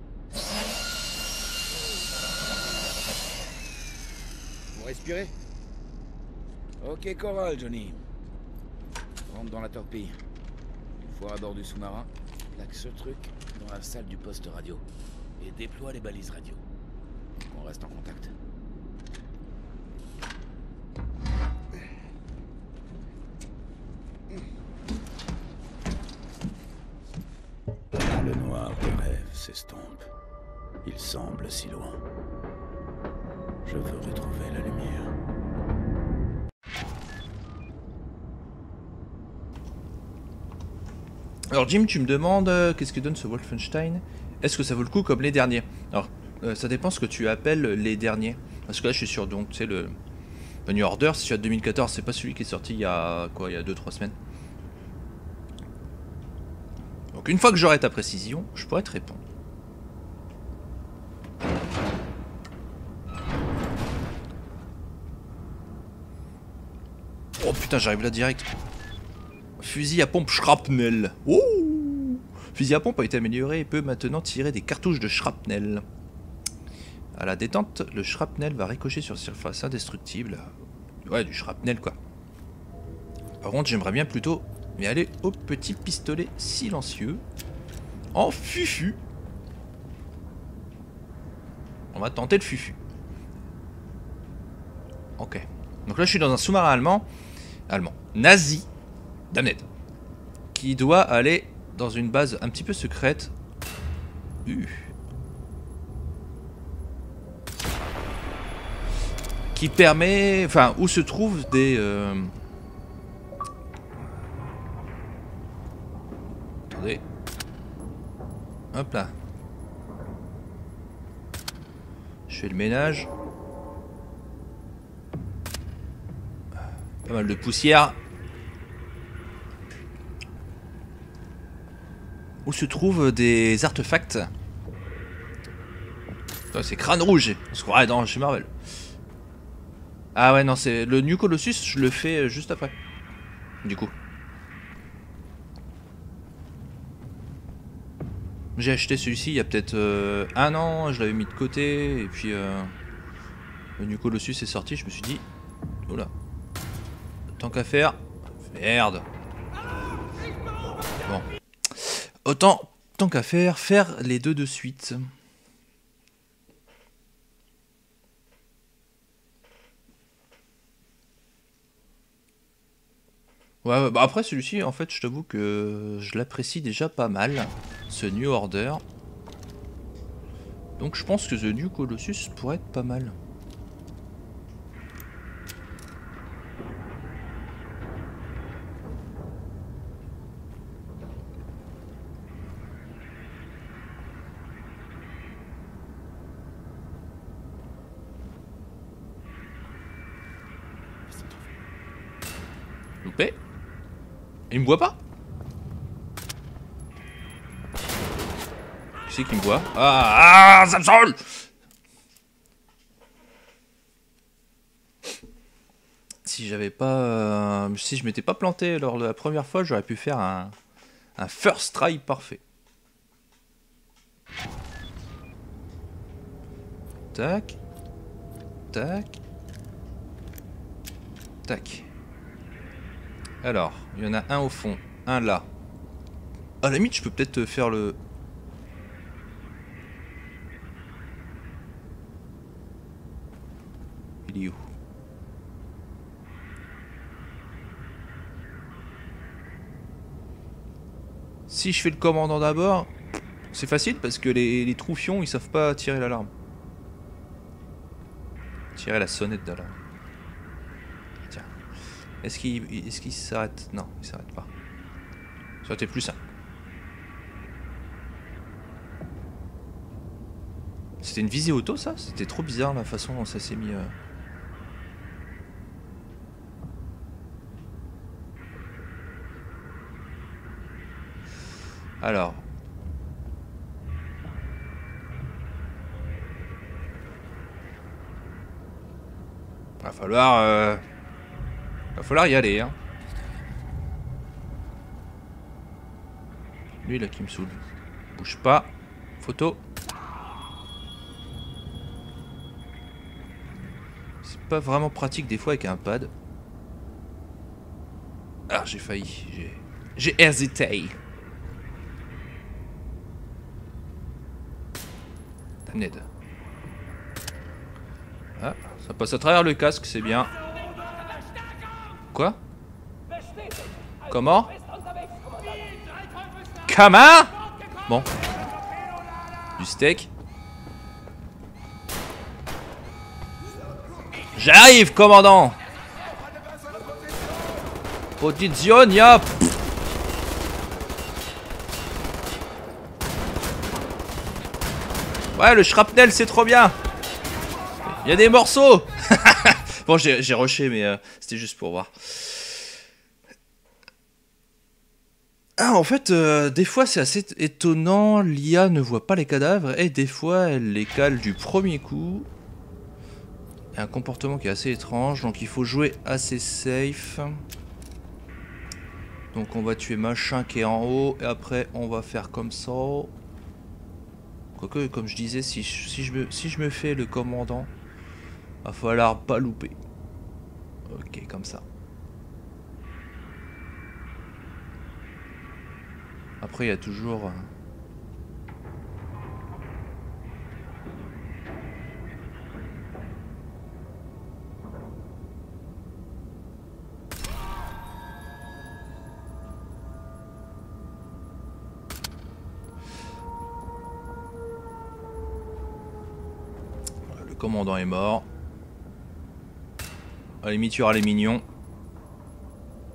Vous respirez? Ok, Coral, Johnny. Rentre dans la torpille. Une fois à bord du sous-marin, plaque ce truc dans la salle du poste radio et déploie les balises radio. On reste en contact. Le noir des rêves s'estompe. Il semble si loin. Je veux retrouver la lumière. Alors Jim, tu me demandes euh, qu'est-ce que donne ce Wolfenstein? Est-ce que ça vaut le coup comme les derniers? Alors, euh, ça dépend ce que tu appelles les derniers. Parce que là, je suis sur donc, tu sais, le... le New Order, c'est sur deux mille quatorze, c'est pas celui qui est sorti il y a quoi, il y a deux trois semaines. Donc une fois que j'aurai ta précision, je pourrai te répondre. Oh putain, j'arrive là direct. Fusil à pompe shrapnel. Oh, fusil à pompe a été amélioré et peut maintenant tirer des cartouches de shrapnel. À la détente, le shrapnel va ricocher sur surface indestructible. Ouais, du shrapnel quoi. Par contre, j'aimerais bien plutôt mais aller au petit pistolet silencieux en fufu. On va tenter le fufu. Ok. Donc là, je suis dans un sous-marin allemand. Allemand. Nazi. Damned. Qui doit aller dans une base un petit peu secrète. Uh. Qui permet... Enfin, où se trouvent des... Euh, Hop là. Je fais le ménage. Pas mal de poussière. Où se trouvent des artefacts? C'est Crâne Rouge. On se croirait dans chez Marvel. Ah ouais, non, c'est le New Colossus, je le fais juste après. Du coup. J'ai acheté celui-ci il y a peut-être euh, un an, je l'avais mis de côté, et puis euh, le New Colossus est sorti, je me suis dit, oula, tant qu'à faire, merde. Bon, autant, tant qu'à faire, faire les deux de suite. Ouais, ouais, bah après celui-ci, en fait, je t'avoue que je l'apprécie déjà pas mal, ce New Order. Donc je pense que The New Colossus pourrait être pas mal. Loupé. Il me voit pas? Qui c'est qui me voit? Ah, ah, ça me saoule! Si j'avais pas... Euh, si je m'étais pas planté lors de la première fois, j'aurais pu faire un, un first try parfait. Tac. Tac. Tac. Alors, il y en a un au fond, un là. À la limite, je peux peut-être faire le... Il est où? Si je fais le commandant d'abord, c'est facile parce que les, les troufions, ils savent pas tirer l'alarme. Tirer la sonnette d'alarme. Tiens. Est-ce qu'il est-ce qu'il s'arrête? Non, il s'arrête pas. Ça aurait été plus simple. C'était une visée auto, ça? C'était trop bizarre la façon dont ça s'est mis... Euh... Alors... Va falloir... Euh... Va falloir y aller, hein. Lui là qui me saoule. Bouge pas. Photo. C'est pas vraiment pratique des fois avec un pad. Ah, j'ai failli. J'ai... J'ai hésité. Ned. Ah, ça passe à travers le casque, c'est bien. Quoi? Comment? Comment? Bon. Du steak. J'arrive, commandant. Odizionia. Ouais, le shrapnel, c'est trop bien. Il y a des morceaux. Bon, j'ai rushé, mais euh, c'était juste pour voir. Ah, en fait, euh, des fois, c'est assez étonnant. L'I A ne voit pas les cadavres et des fois, elle les cale du premier coup. Il y a un comportement qui est assez étrange, donc il faut jouer assez safe. Donc on va tuer machin qui est en haut et après, on va faire comme ça. Quoique, comme je disais, si je, si je, me, si je me fais le commandant, va falloir pas louper. Ok, comme ça. Après, il y a toujours... Le commandant est mort. À la limite, il y aura les mignons.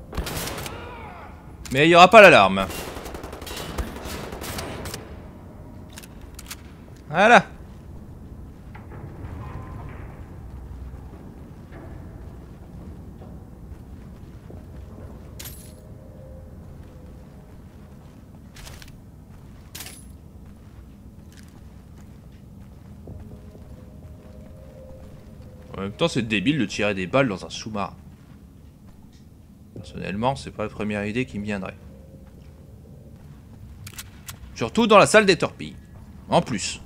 Mais il n'y aura pas l'alarme. Voilà. En même temps, c'est débile de tirer des balles dans un sous-marin. Personnellement, c'est pas la première idée qui me viendrait. Surtout dans la salle des torpilles. En plus.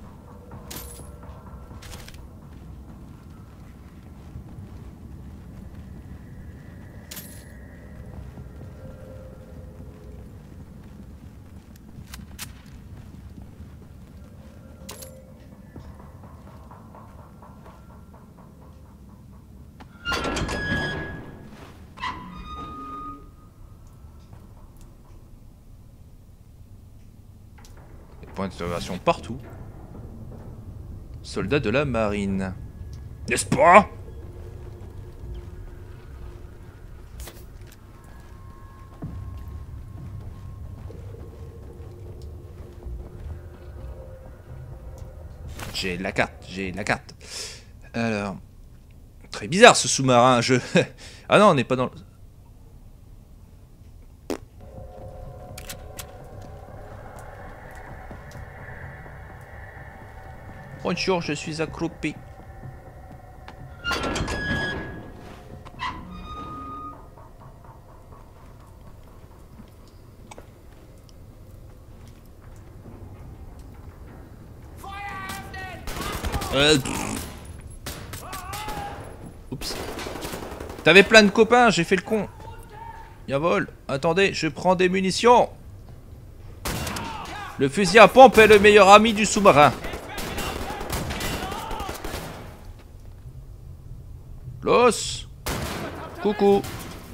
Point d'interrogation partout. Soldat de la marine. N'est-ce pas? J'ai la carte, j'ai la carte. Alors... Très bizarre ce sous-marin, je... Ah non, on n'est pas dans... Bonjour, je suis accroupi. Euh... Oups. T'avais plein de copains, j'ai fait le con. Y'a vol. Attendez, je prends des munitions. Le fusil à pompe est le meilleur ami du sous-marin. Los. Coucou.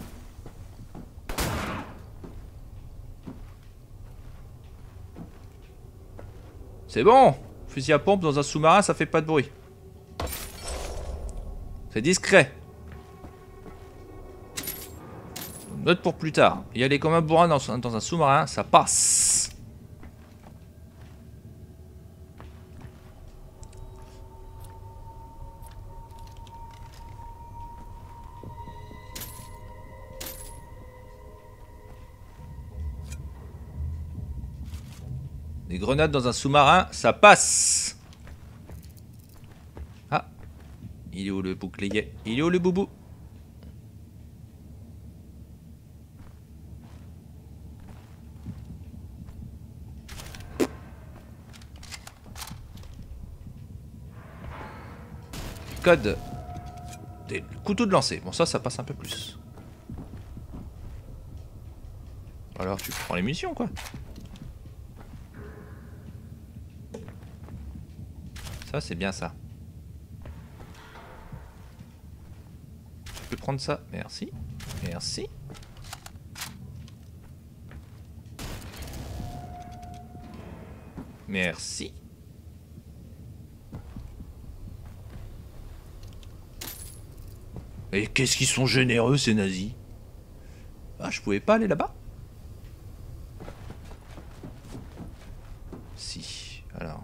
C'est bon. Fusil à pompe dans un sous-marin, ça fait pas de bruit. C'est discret. Note pour plus tard. Y aller comme un bourrin dans, dans un sous-marin, ça passe. Des grenades dans un sous-marin, ça passe. Ah. Il est où le bouclier? Il est où le boubou? Code. Des couteaux de lancer. Bon, ça, ça passe un peu plus. Alors, tu prends les munitions, quoi. Ça, c'est bien ça. Je peux prendre ça. Merci. Merci. Merci. Et qu'est-ce qu'ils sont généreux, ces nazis. Ah, je pouvais pas aller là-bas? Si. Alors...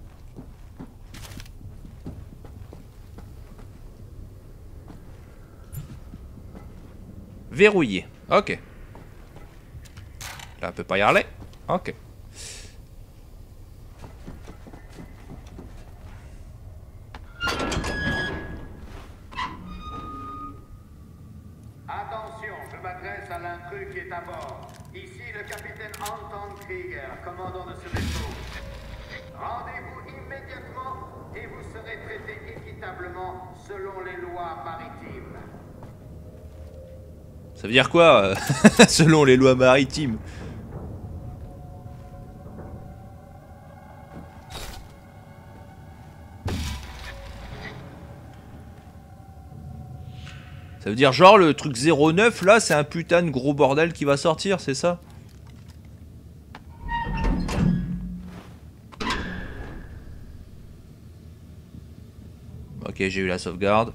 Verrouillé. Ok. Là, on peut pas y aller. Ok. Attention, je m'adresse à l'intrus qui est à bord. Ici le capitaine Anton Krieger, commandant de ce vaisseau. Rendez-vous immédiatement et vous serez traité équitablement selon les lois maritimes. Ça veut dire quoi, euh, selon les lois maritimes? Ça veut dire genre le truc zéro neuf là, c'est un putain de gros bordel qui va sortir, c'est ça? Ok, j'ai eu la sauvegarde.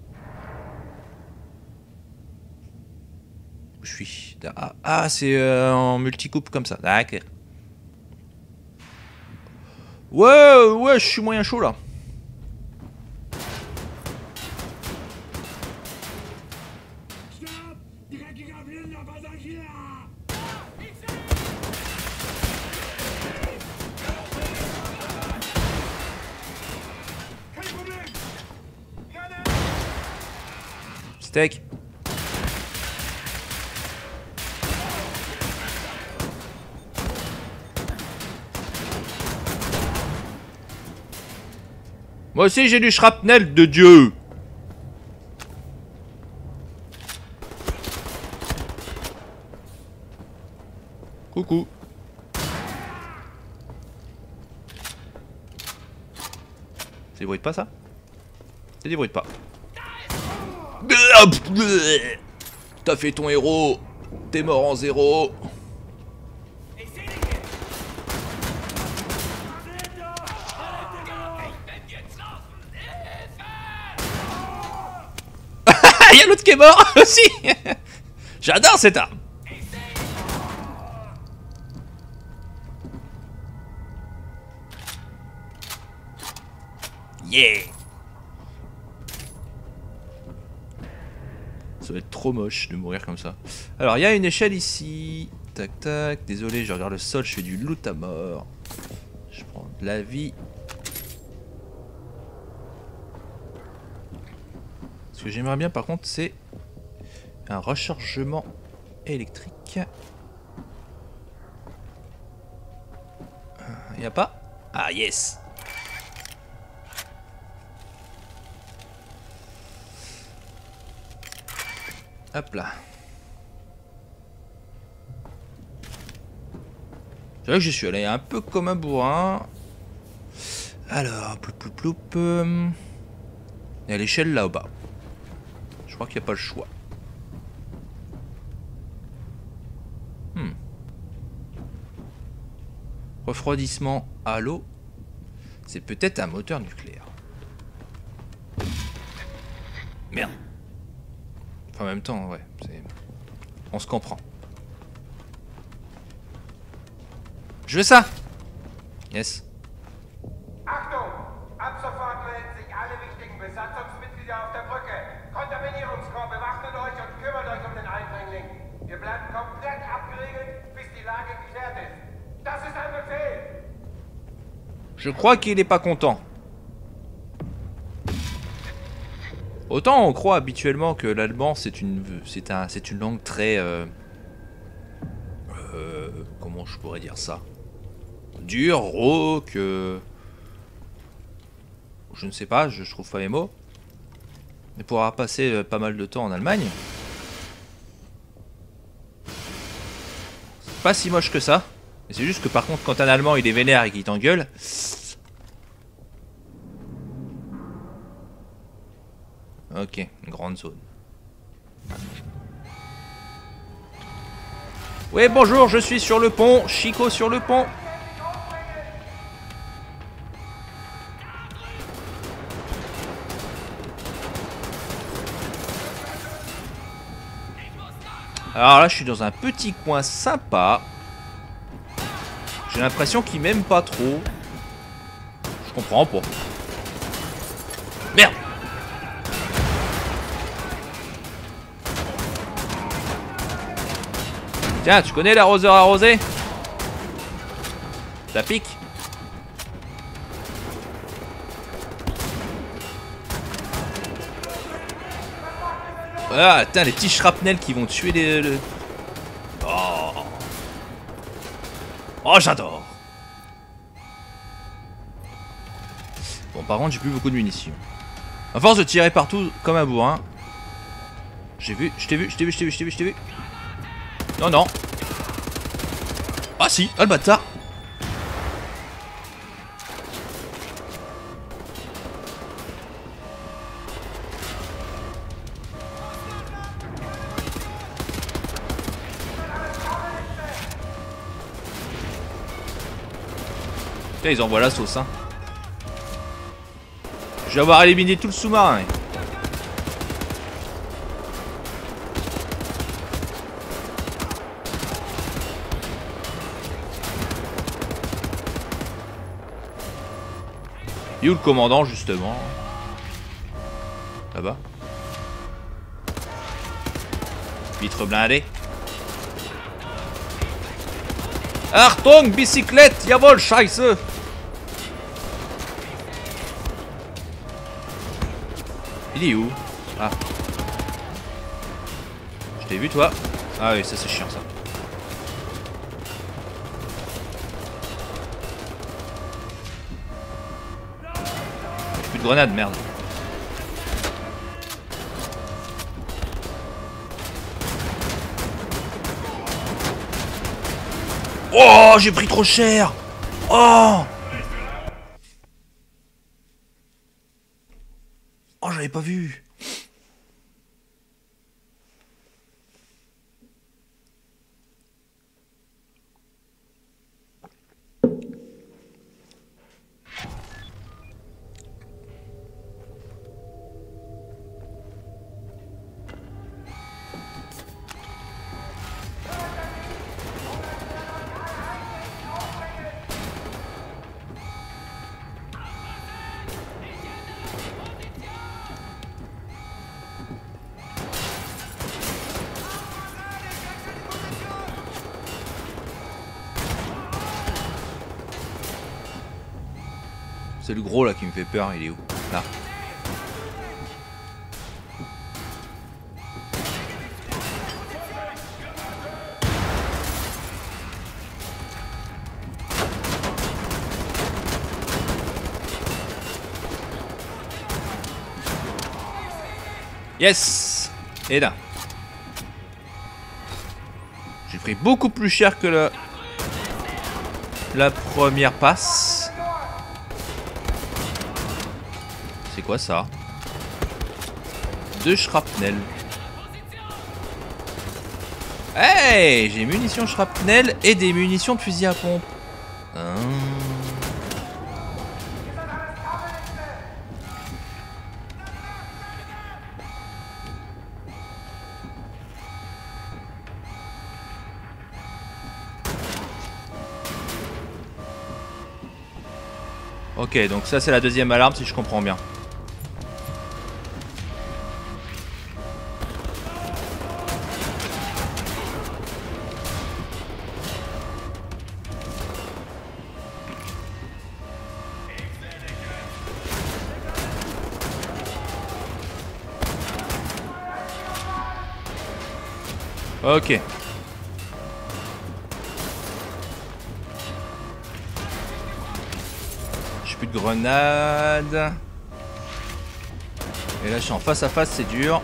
Je suis... Ah, ah c'est euh, en multicoupe comme ça. D'accord. Ouais, ouais, je suis moyen chaud là. Steak. Moi aussi j'ai du shrapnel de Dieu. Coucou. Ça débrouille pas ça? Ça débrouille pas. T'as fait ton héros. T'es mort en zéro. Il y a l'autre qui est mort aussi. J'adore cette arme. Yeah. Ça va être trop moche de mourir comme ça. Alors il y a une échelle ici. Tac tac. Désolé, je regarde le sol, je fais du loot à mort. Je prends de la vie. Ce que j'aimerais bien par contre c'est un rechargement électrique. Il n'y a pas? Ah yes. Hop là. C'est vrai que je suis allé un peu comme un bourrin. Alors, ploup ploup ploup. Euh... Il y a l'échelle là au bas. Je crois qu'il n'y a pas le choix. Hmm. Refroidissement à l'eau. C'est peut-être un moteur nucléaire. Merde. Enfin, en même temps, ouais. On se comprend. Je veux ça. Yes. Achtung! Ab sofort melden sich alle wichtigen Besatzungsmitglieder auf der Brücke. Kontaminierungskorps bewaffnet euch und kümmert euch um den Eindringling. Wir bleiben komplett abgeriegelt, bis die Lage geklärt ist. Das ist ein Befehl! Je crois qu'il est pas content. Autant on croit habituellement que l'allemand c'est une c'est un c'est une langue très euh, euh, comment je pourrais dire ça, dur, rauque, euh, je ne sais pas, je, je trouve pas les mots. Mais pour avoir passé euh, pas mal de temps en Allemagne, c'est pas si moche que ça. Mais c'est juste que par contre quand un Allemand il est vénère et qu'il t'engueule. Ok, une grande zone. Oui, bonjour, je suis sur le pont. Chico sur le pont. Alors là, je suis dans un petit coin sympa. J'ai l'impression qu'il m'aime pas trop. Je comprends pas. Merde! Tiens, tu connais l'arroseur arrosé? Ça pique? Ah, putain, les petits shrapnels qui vont tuer les... les... Oh, oh j'adore. Bon, par contre, j'ai plus beaucoup de munitions. À force de tirer partout comme un bourrin. J'ai vu, je t'ai vu, je t'ai vu, je t'ai vu, je t'ai vu, je t'ai vu. Non, non. Ah si, ah le bâtard. Putain, ils envoient la sauce, hein. Je vais avoir éliminé tout le sous-marin. Hein. Et où le commandant justement? Là-bas. Vitre blindée. Achtung, bicyclette, jawohl, scheiße. Il est où? Ah. Je t'ai vu toi. Ah oui, ça c'est chiant ça. Plus de grenades, merde. Oh, j'ai pris trop cher. Oh. Oh, j'avais pas vu. C'est le gros là qui me fait peur, il est où? Là. Yes. Et là. J'ai pris beaucoup plus cher que la, la première passe. C'est quoi ça? Deux shrapnel. Hey, j'ai munitions shrapnel et des munitions de fusil à pompe. Hum. Ok, donc ça c'est la deuxième alarme si je comprends bien. Ok. J'ai plus de grenades. Et là je suis en face à face, c'est dur.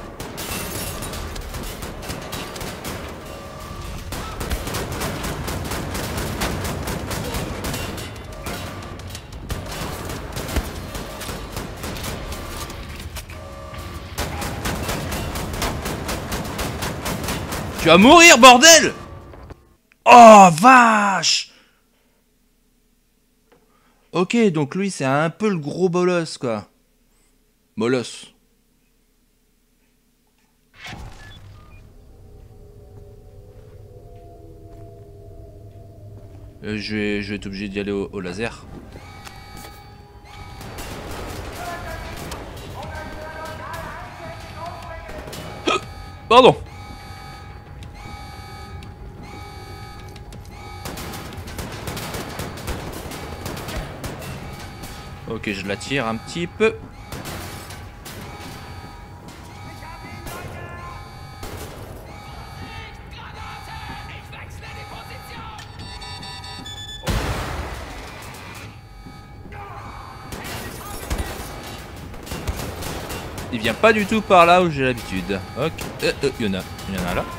Tu vas mourir, bordel! Oh, vache! Ok, donc lui, c'est un peu le gros bolos, quoi. Bolos. Euh, je, vais, je vais être obligé d'y aller au, au laser. Pardon. Ok, je la tire un petit peu. Il vient pas du tout par là où j'ai l'habitude. Ok, euh, euh, il y en a, il y en a là.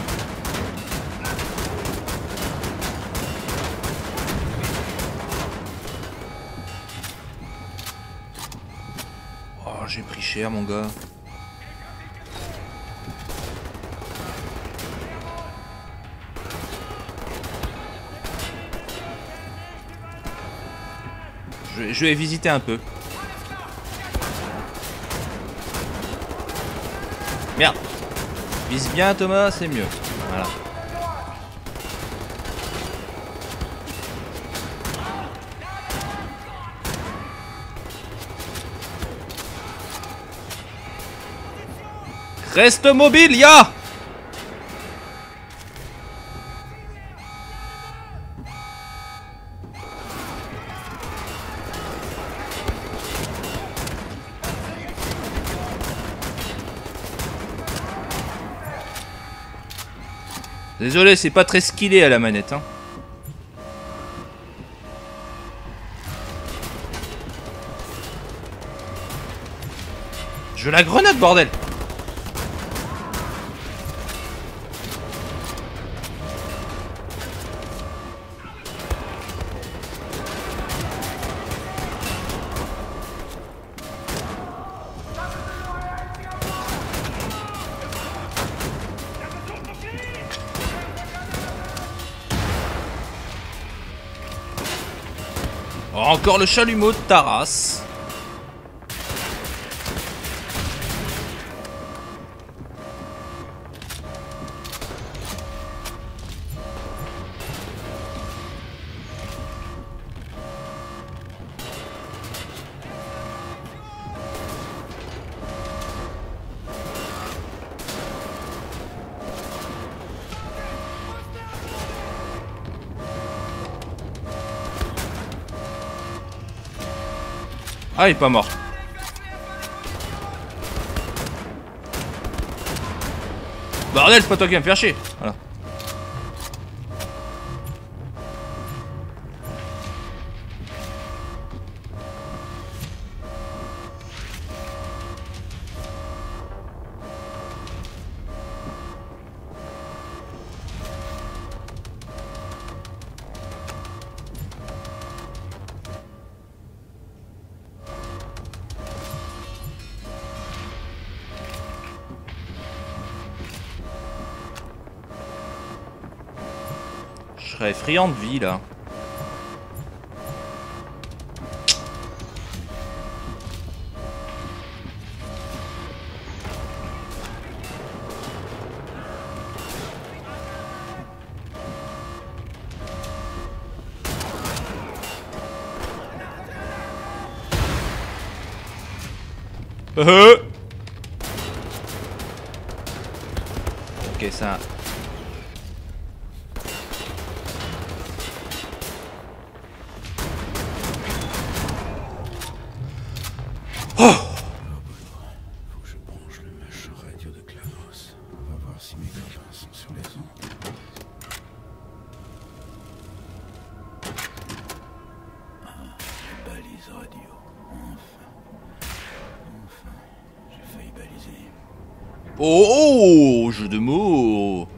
Oh, j'ai pris cher, mon gars. Je vais, je vais visiter un peu. Merde. Vise bien, Thomas, c'est mieux. Voilà. Reste mobile, ya! Désolé, c'est pas très skillé à la manette, hein. Je la grenade, bordel! Oh, encore le chalumeau de Taras. Ah, il est pas mort. Bordel, c'est pas toi qui vas me faire chier. Voilà. Je serais friand de vie là. Euh. Ok, ça. Oh! Faut que je branche le machin radio de Clavos. On va voir si mes copains sont sur les ondes. Ah, balise radio. Enfin. Enfin. J'ai failli baliser. Oh, oh, jeu de mots.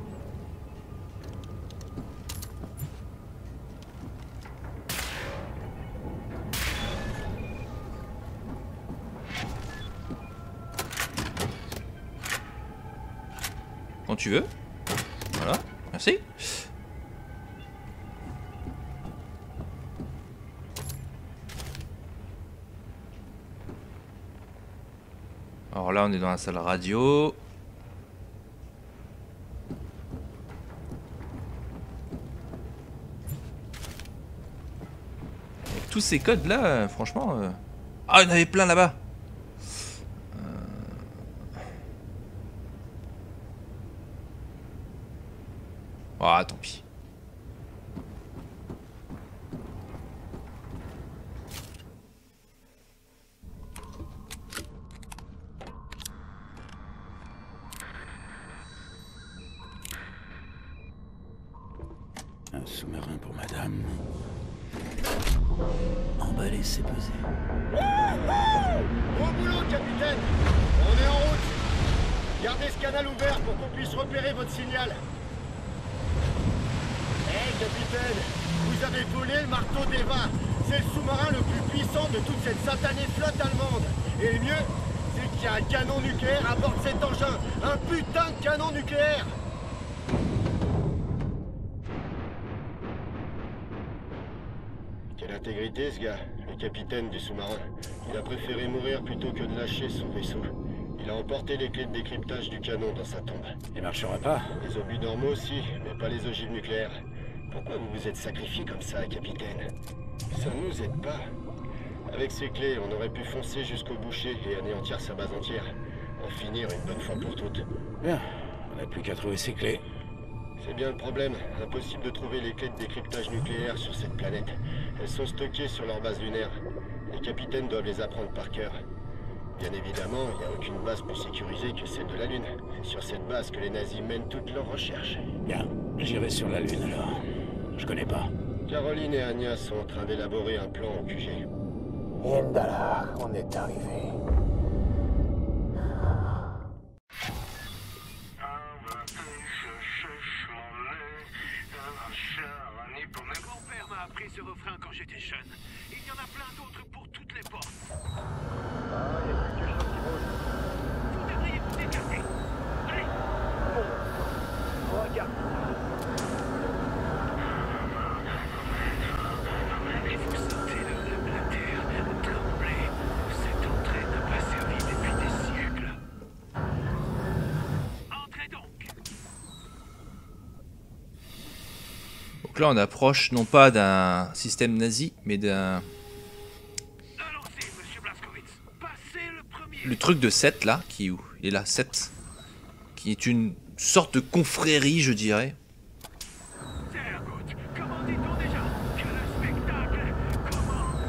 Quand tu veux. Voilà, merci. Alors là, on est dans la salle radio. Avec tous ces codes là, franchement. Euh... Ah, il y en avait plein là-bas. Ah, tant pis. Un sous-marin pour madame. Emballer, c'est peser. Bon boulot, capitaine. On est en route. Gardez ce canal ouvert pour qu'on puisse repérer votre signal. Hey, capitaine, vous avez volé le marteau d'Eva. C'est le sous-marin le plus puissant de toute cette satanée flotte allemande. Et le mieux, c'est qu'il y a un canon nucléaire à bord de cet engin. Un putain de canon nucléaire. Quelle intégrité, ce gars, le capitaine du sous-marin. Il a préféré mourir plutôt que de lâcher son vaisseau. Il a emporté les clés de décryptage du canon dans sa tombe. Il marchera pas. Les obus normaux aussi, mais pas les ogives nucléaires. Pourquoi vous vous êtes sacrifié comme ça, capitaine? Ça ne nous aide pas. Avec ces clés, on aurait pu foncer jusqu'au boucher et anéantir sa base entière. En finir une bonne fois pour toutes. Bien, on n'a plus qu'à trouver ces clés. C'est bien le problème. Impossible de trouver les clés de décryptage nucléaire sur cette planète. Elles sont stockées sur leur base lunaire. Les capitaines doivent les apprendre par cœur. Bien évidemment, il n'y a aucune base plus sécurisée que celle de la Lune. C'est sur cette base que les nazis mènent toutes leurs recherches. Bien, j'irai sur la Lune alors. Je connais pas. Caroline et Anya sont en train d'élaborer un plan au Q G. Indala, on est arrivé. Mon grand-père m'a appris ce refrain quand j'étais jeune. Il y en a plein d'autres pour toutes les portes. Ah, il y a quelque chose qui bouge. Vous devriez vous écarter. Allez. Oh, regarde. Et vous sentez le, la terre trembler. Cette entrée n'a pas servi depuis des siècles. Entrez donc. Donc là, on approche non pas d'un système nazi, mais d'un... Allons-y, monsieur Blazkowicz. Passez le premier. Le truc de Seth, là, qui est où? Il est là, Seth. Qui est une sorte de confrérie, je dirais. Zergout, comment dit-on déjà que le spectacle commence?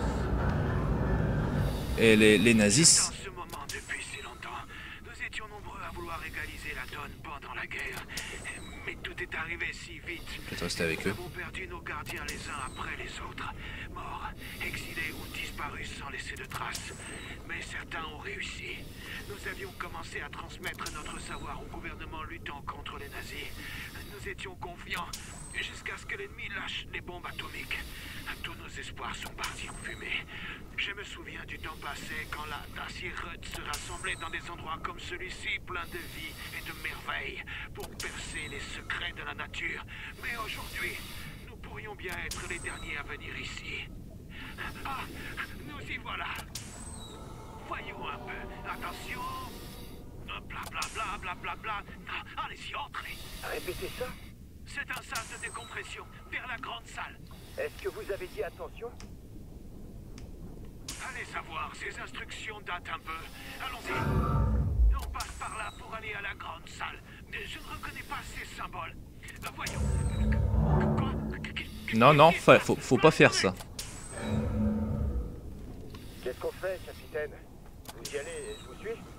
Et les, les nazis... Dans ce moment, depuis si longtemps, nous étions nombreux à vouloir égaliser la donne pendant la guerre. Mais tout est arrivé si vite. Peut-être rester avec Nous eux. avons perdu nos gardiens les uns après les autres. Morts, exilés ou disparus sans laisser de traces. Mais certains ont réussi. Nous avions commencé à transmettre notre savoir au gouvernement luttant contre les nazis. Nous étions confiants jusqu'à ce que l'ennemi lâche les bombes atomiques. Tous nos espoirs sont partis en fumée. Je me souviens du temps passé quand la Dacier-Ruth se rassemblait dans des endroits comme celui-ci, plein de vie et de merveilles, pour percer les secrets de la nature. Mais aujourd'hui, nous pourrions bien être les derniers à venir ici. Ah, nous y voilà. Voyons un peu. Attention. Bla bla bla bla bla bla. Ah, allez-y, entrez. Répétez ça. C'est un sas de décompression vers la grande salle. Est-ce que vous avez dit attention? Allez savoir, ces instructions datent un peu. Allons-y. On passe par là pour aller à la grande salle. Je ne reconnais pas ces symboles. Voyons. Quoi? Non, non, faut, faut, faut pas faire ça. Qu'est-ce qu'on fait, capitaine? Vous y allez et je vous suis?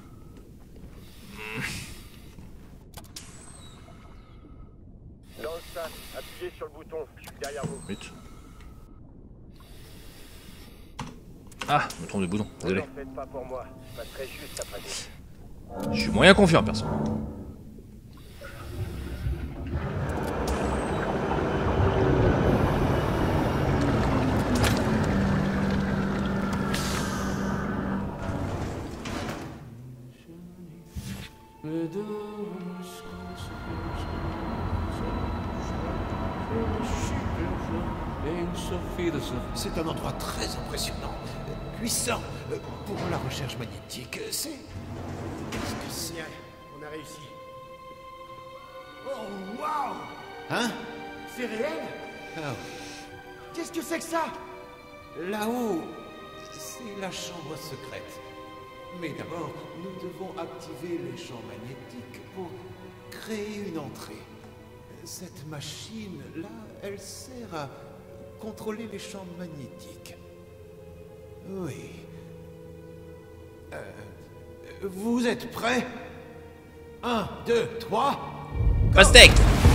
Dans le sac, appuyez sur le bouton, je suis derrière vous. Vite. Ah, je me trompe de bouton, désolé. Ne faites pas pour moi, je passerai juste après vous. Je suis moyen confiant, perso. C'est un endroit très impressionnant, puissant euh, pour la recherche magnétique. C'est... C'est bien, on a réussi. Oh, waouh! Hein? C'est réel? Ah Qu'est-ce que c'est que ça? oui. Là-haut, c'est la chambre secrète. Mais d'abord, nous devons activer les champs magnétiques pour créer une entrée. Cette machine-là, elle sert à contrôler les champs magnétiques. Oui. Euh, vous êtes prêts? Un, deux, trois... Pastèque!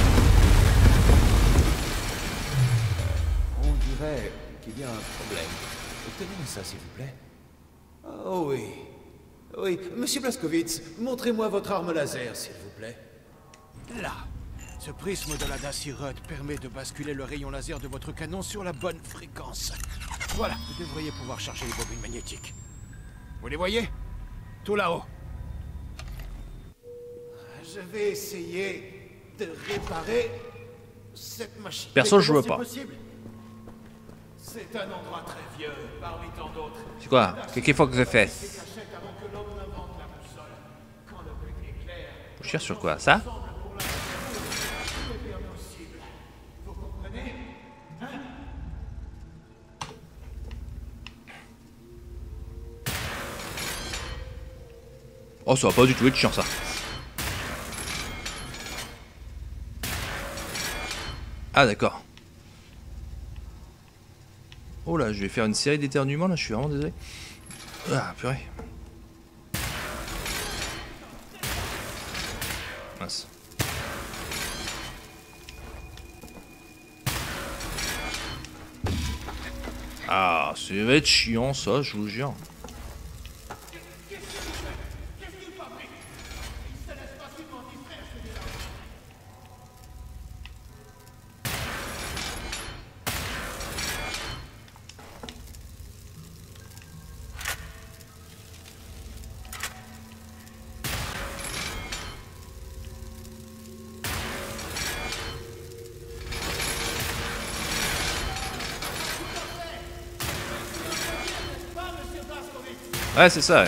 On dirait qu'il y a un problème. Obtenez ça, s'il vous plaît. Oh oui. Oui, Monsieur Blazkowicz, montrez-moi votre arme laser, s'il vous plaît. Là. Ce prisme de la Dacier-Ruth permet de basculer le rayon laser de votre canon sur la bonne fréquence. Voilà, vous devriez pouvoir charger les bobines magnétiques. Vous les voyez? Tout là-haut. Je vais essayer de réparer cette machine. Perso, je vois pas. C'est un endroit très vieux, parmi tant d'autres. C'est quoi? Qu'est-ce qu'il faut que je fasse? Je cherche sur quoi? Ça? Oh, ça va pas du tout être chiant ça. Ah d'accord. Oh là, je vais faire une série d'éternuements là, je suis vraiment désolé. Ah purée. Mince. Ah, ça va être chiant ça, je vous jure. Ouais, c'est ça, ouais.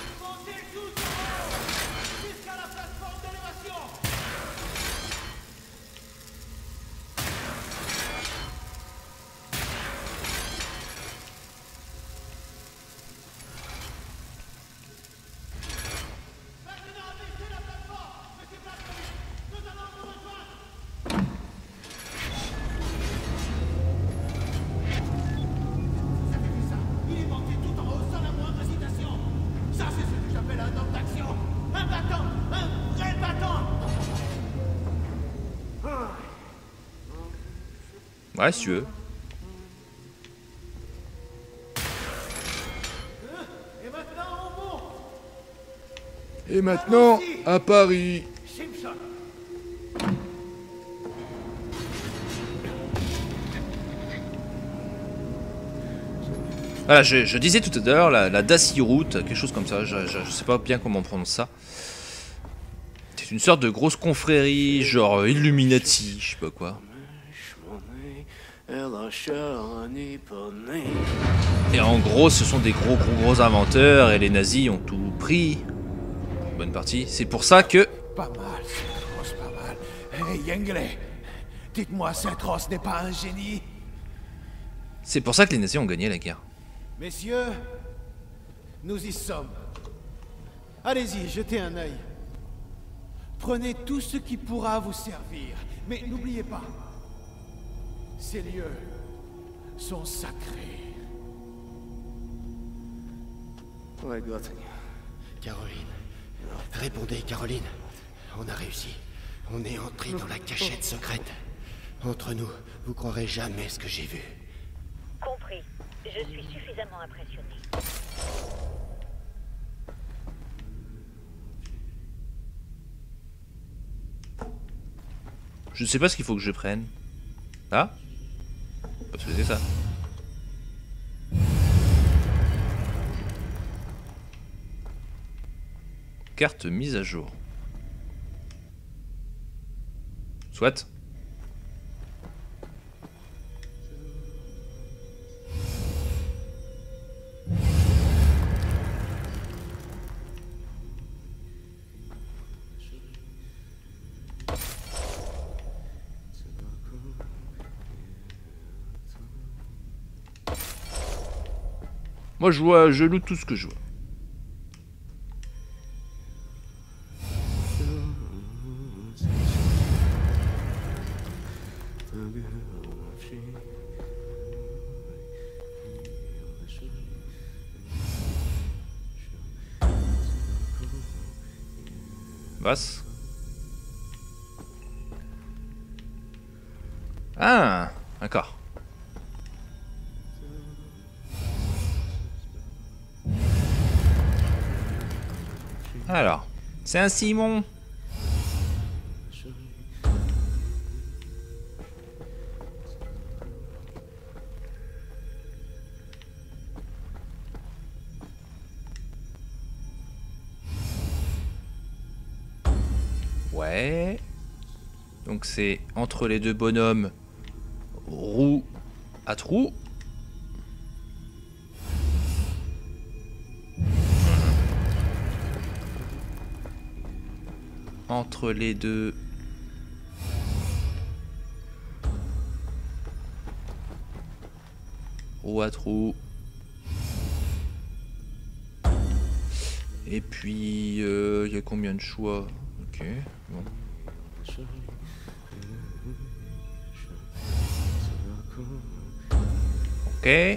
Ouais, si tu veux. Et maintenant, on monte. Et maintenant, à Paris. Simpson. Voilà, je, je disais tout à l'heure, la, la Daci Route, quelque chose comme ça, je, je, je sais pas bien comment on prononce ça. C'est une sorte de grosse confrérie, genre euh, Illuminati, je sais pas quoi. Et en gros, ce sont des gros gros gros inventeurs et les nazis ont tout pris. Bonne partie. C'est pour ça que... Pas mal, Cetros, pas mal. Hey, Yengley, dites-moi, Cetros n'est pas un génie? C'est pour ça que les nazis ont gagné la guerre. Messieurs, nous y sommes. Allez-y, jetez un œil. Prenez tout ce qui pourra vous servir. Mais n'oubliez pas, ces lieux sont sacrés. Ouais, God. Caroline. Répondez, Caroline. On a réussi. On est entré dans la cachette secrète. Entre nous, vous croirez jamais ce que j'ai vu. Compris. Je suis suffisamment impressionné. Je sais pas ce qu'il faut que je prenne. Là ? Parce que c'est ça. Carte mise à jour. Soit. Moi je vois, je loot tout ce que je vois. Basse. Ah, d'accord. Alors, c'est un Simon. Ouais. Donc c'est entre les deux bonhommes, roue à trou. Entre les deux. Roue à trou. Et puis, il euh, y a combien de choix? Ok, bon. Ok.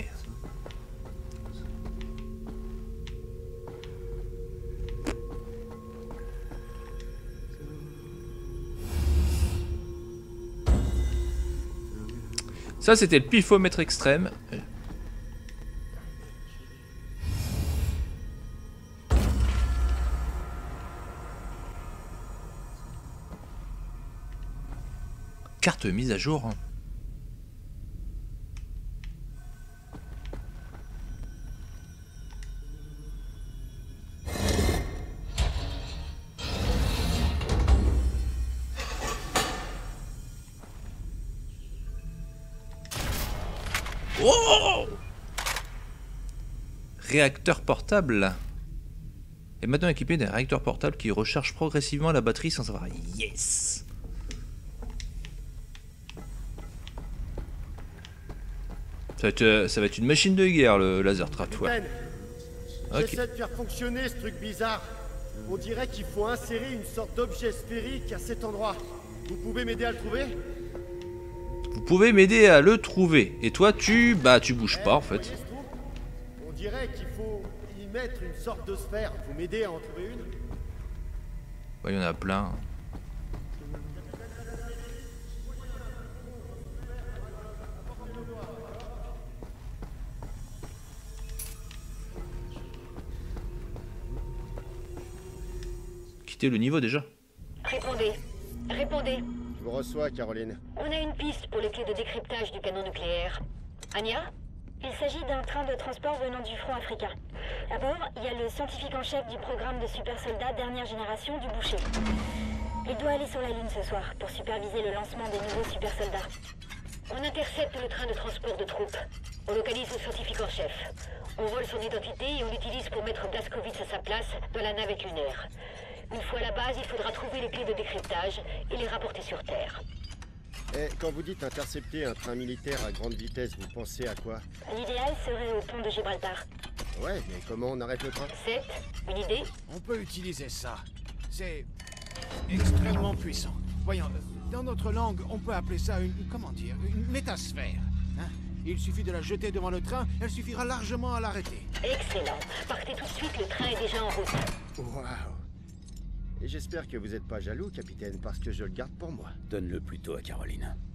Ça, c'était le pifomètre extrême. Carte mise à jour. Oh! Réacteur portable. Et maintenant équipé d'un réacteur portable qui recharge progressivement la batterie sans avoir. Yes! Ça va, être, ça va être une machine de guerre, le laser trap. Ouais. Okay. J'essaie de faire fonctionner ce truc bizarre. On dirait qu'il faut insérer une sorte d'objet sphérique à cet endroit. Vous pouvez m'aider à le trouver? Vous pouvez m'aider à le trouver. Et toi, tu... Bah, tu bouges pas, en fait. On dirait qu'il faut y mettre une sorte de sphère. Vous m'aidez à en trouver une? Bah, il y en a plein. Quitter le niveau, déjà. Répondez. Répondez. Je vous reçois, Caroline. On a une piste pour les clés de décryptage du canon nucléaire. Anya? Il s'agit d'un train de transport venant du front africain. À bord, il y a le scientifique en chef du programme de super soldats dernière génération du Boucher. Il doit aller sur la Lune ce soir pour superviser le lancement des nouveaux super soldats. On intercepte le train de transport de troupes. On localise le scientifique en chef. On vole son identité et on l'utilise pour mettre Blazkowicz à sa place dans la navette lunaire. Une fois à la base, il faudra trouver les clés de décryptage et les rapporter sur Terre. Et quand vous dites intercepter un train militaire à grande vitesse, vous pensez à quoi? L'idéal serait au pont de Gibraltar. Ouais, mais comment on arrête le train? Sept, une idée? On peut utiliser ça. C'est extrêmement puissant. Voyons, dans notre langue, on peut appeler ça une... comment dire? Une métasphère. Hein? Il suffit de la jeter devant le train, elle suffira largement à l'arrêter. Excellent. Partez tout de suite, le train est déjà en route. Waouh. Et j'espère que vous n'êtes pas jaloux, capitaine, parce que je le garde pour moi. Donne-le plutôt à Caroline.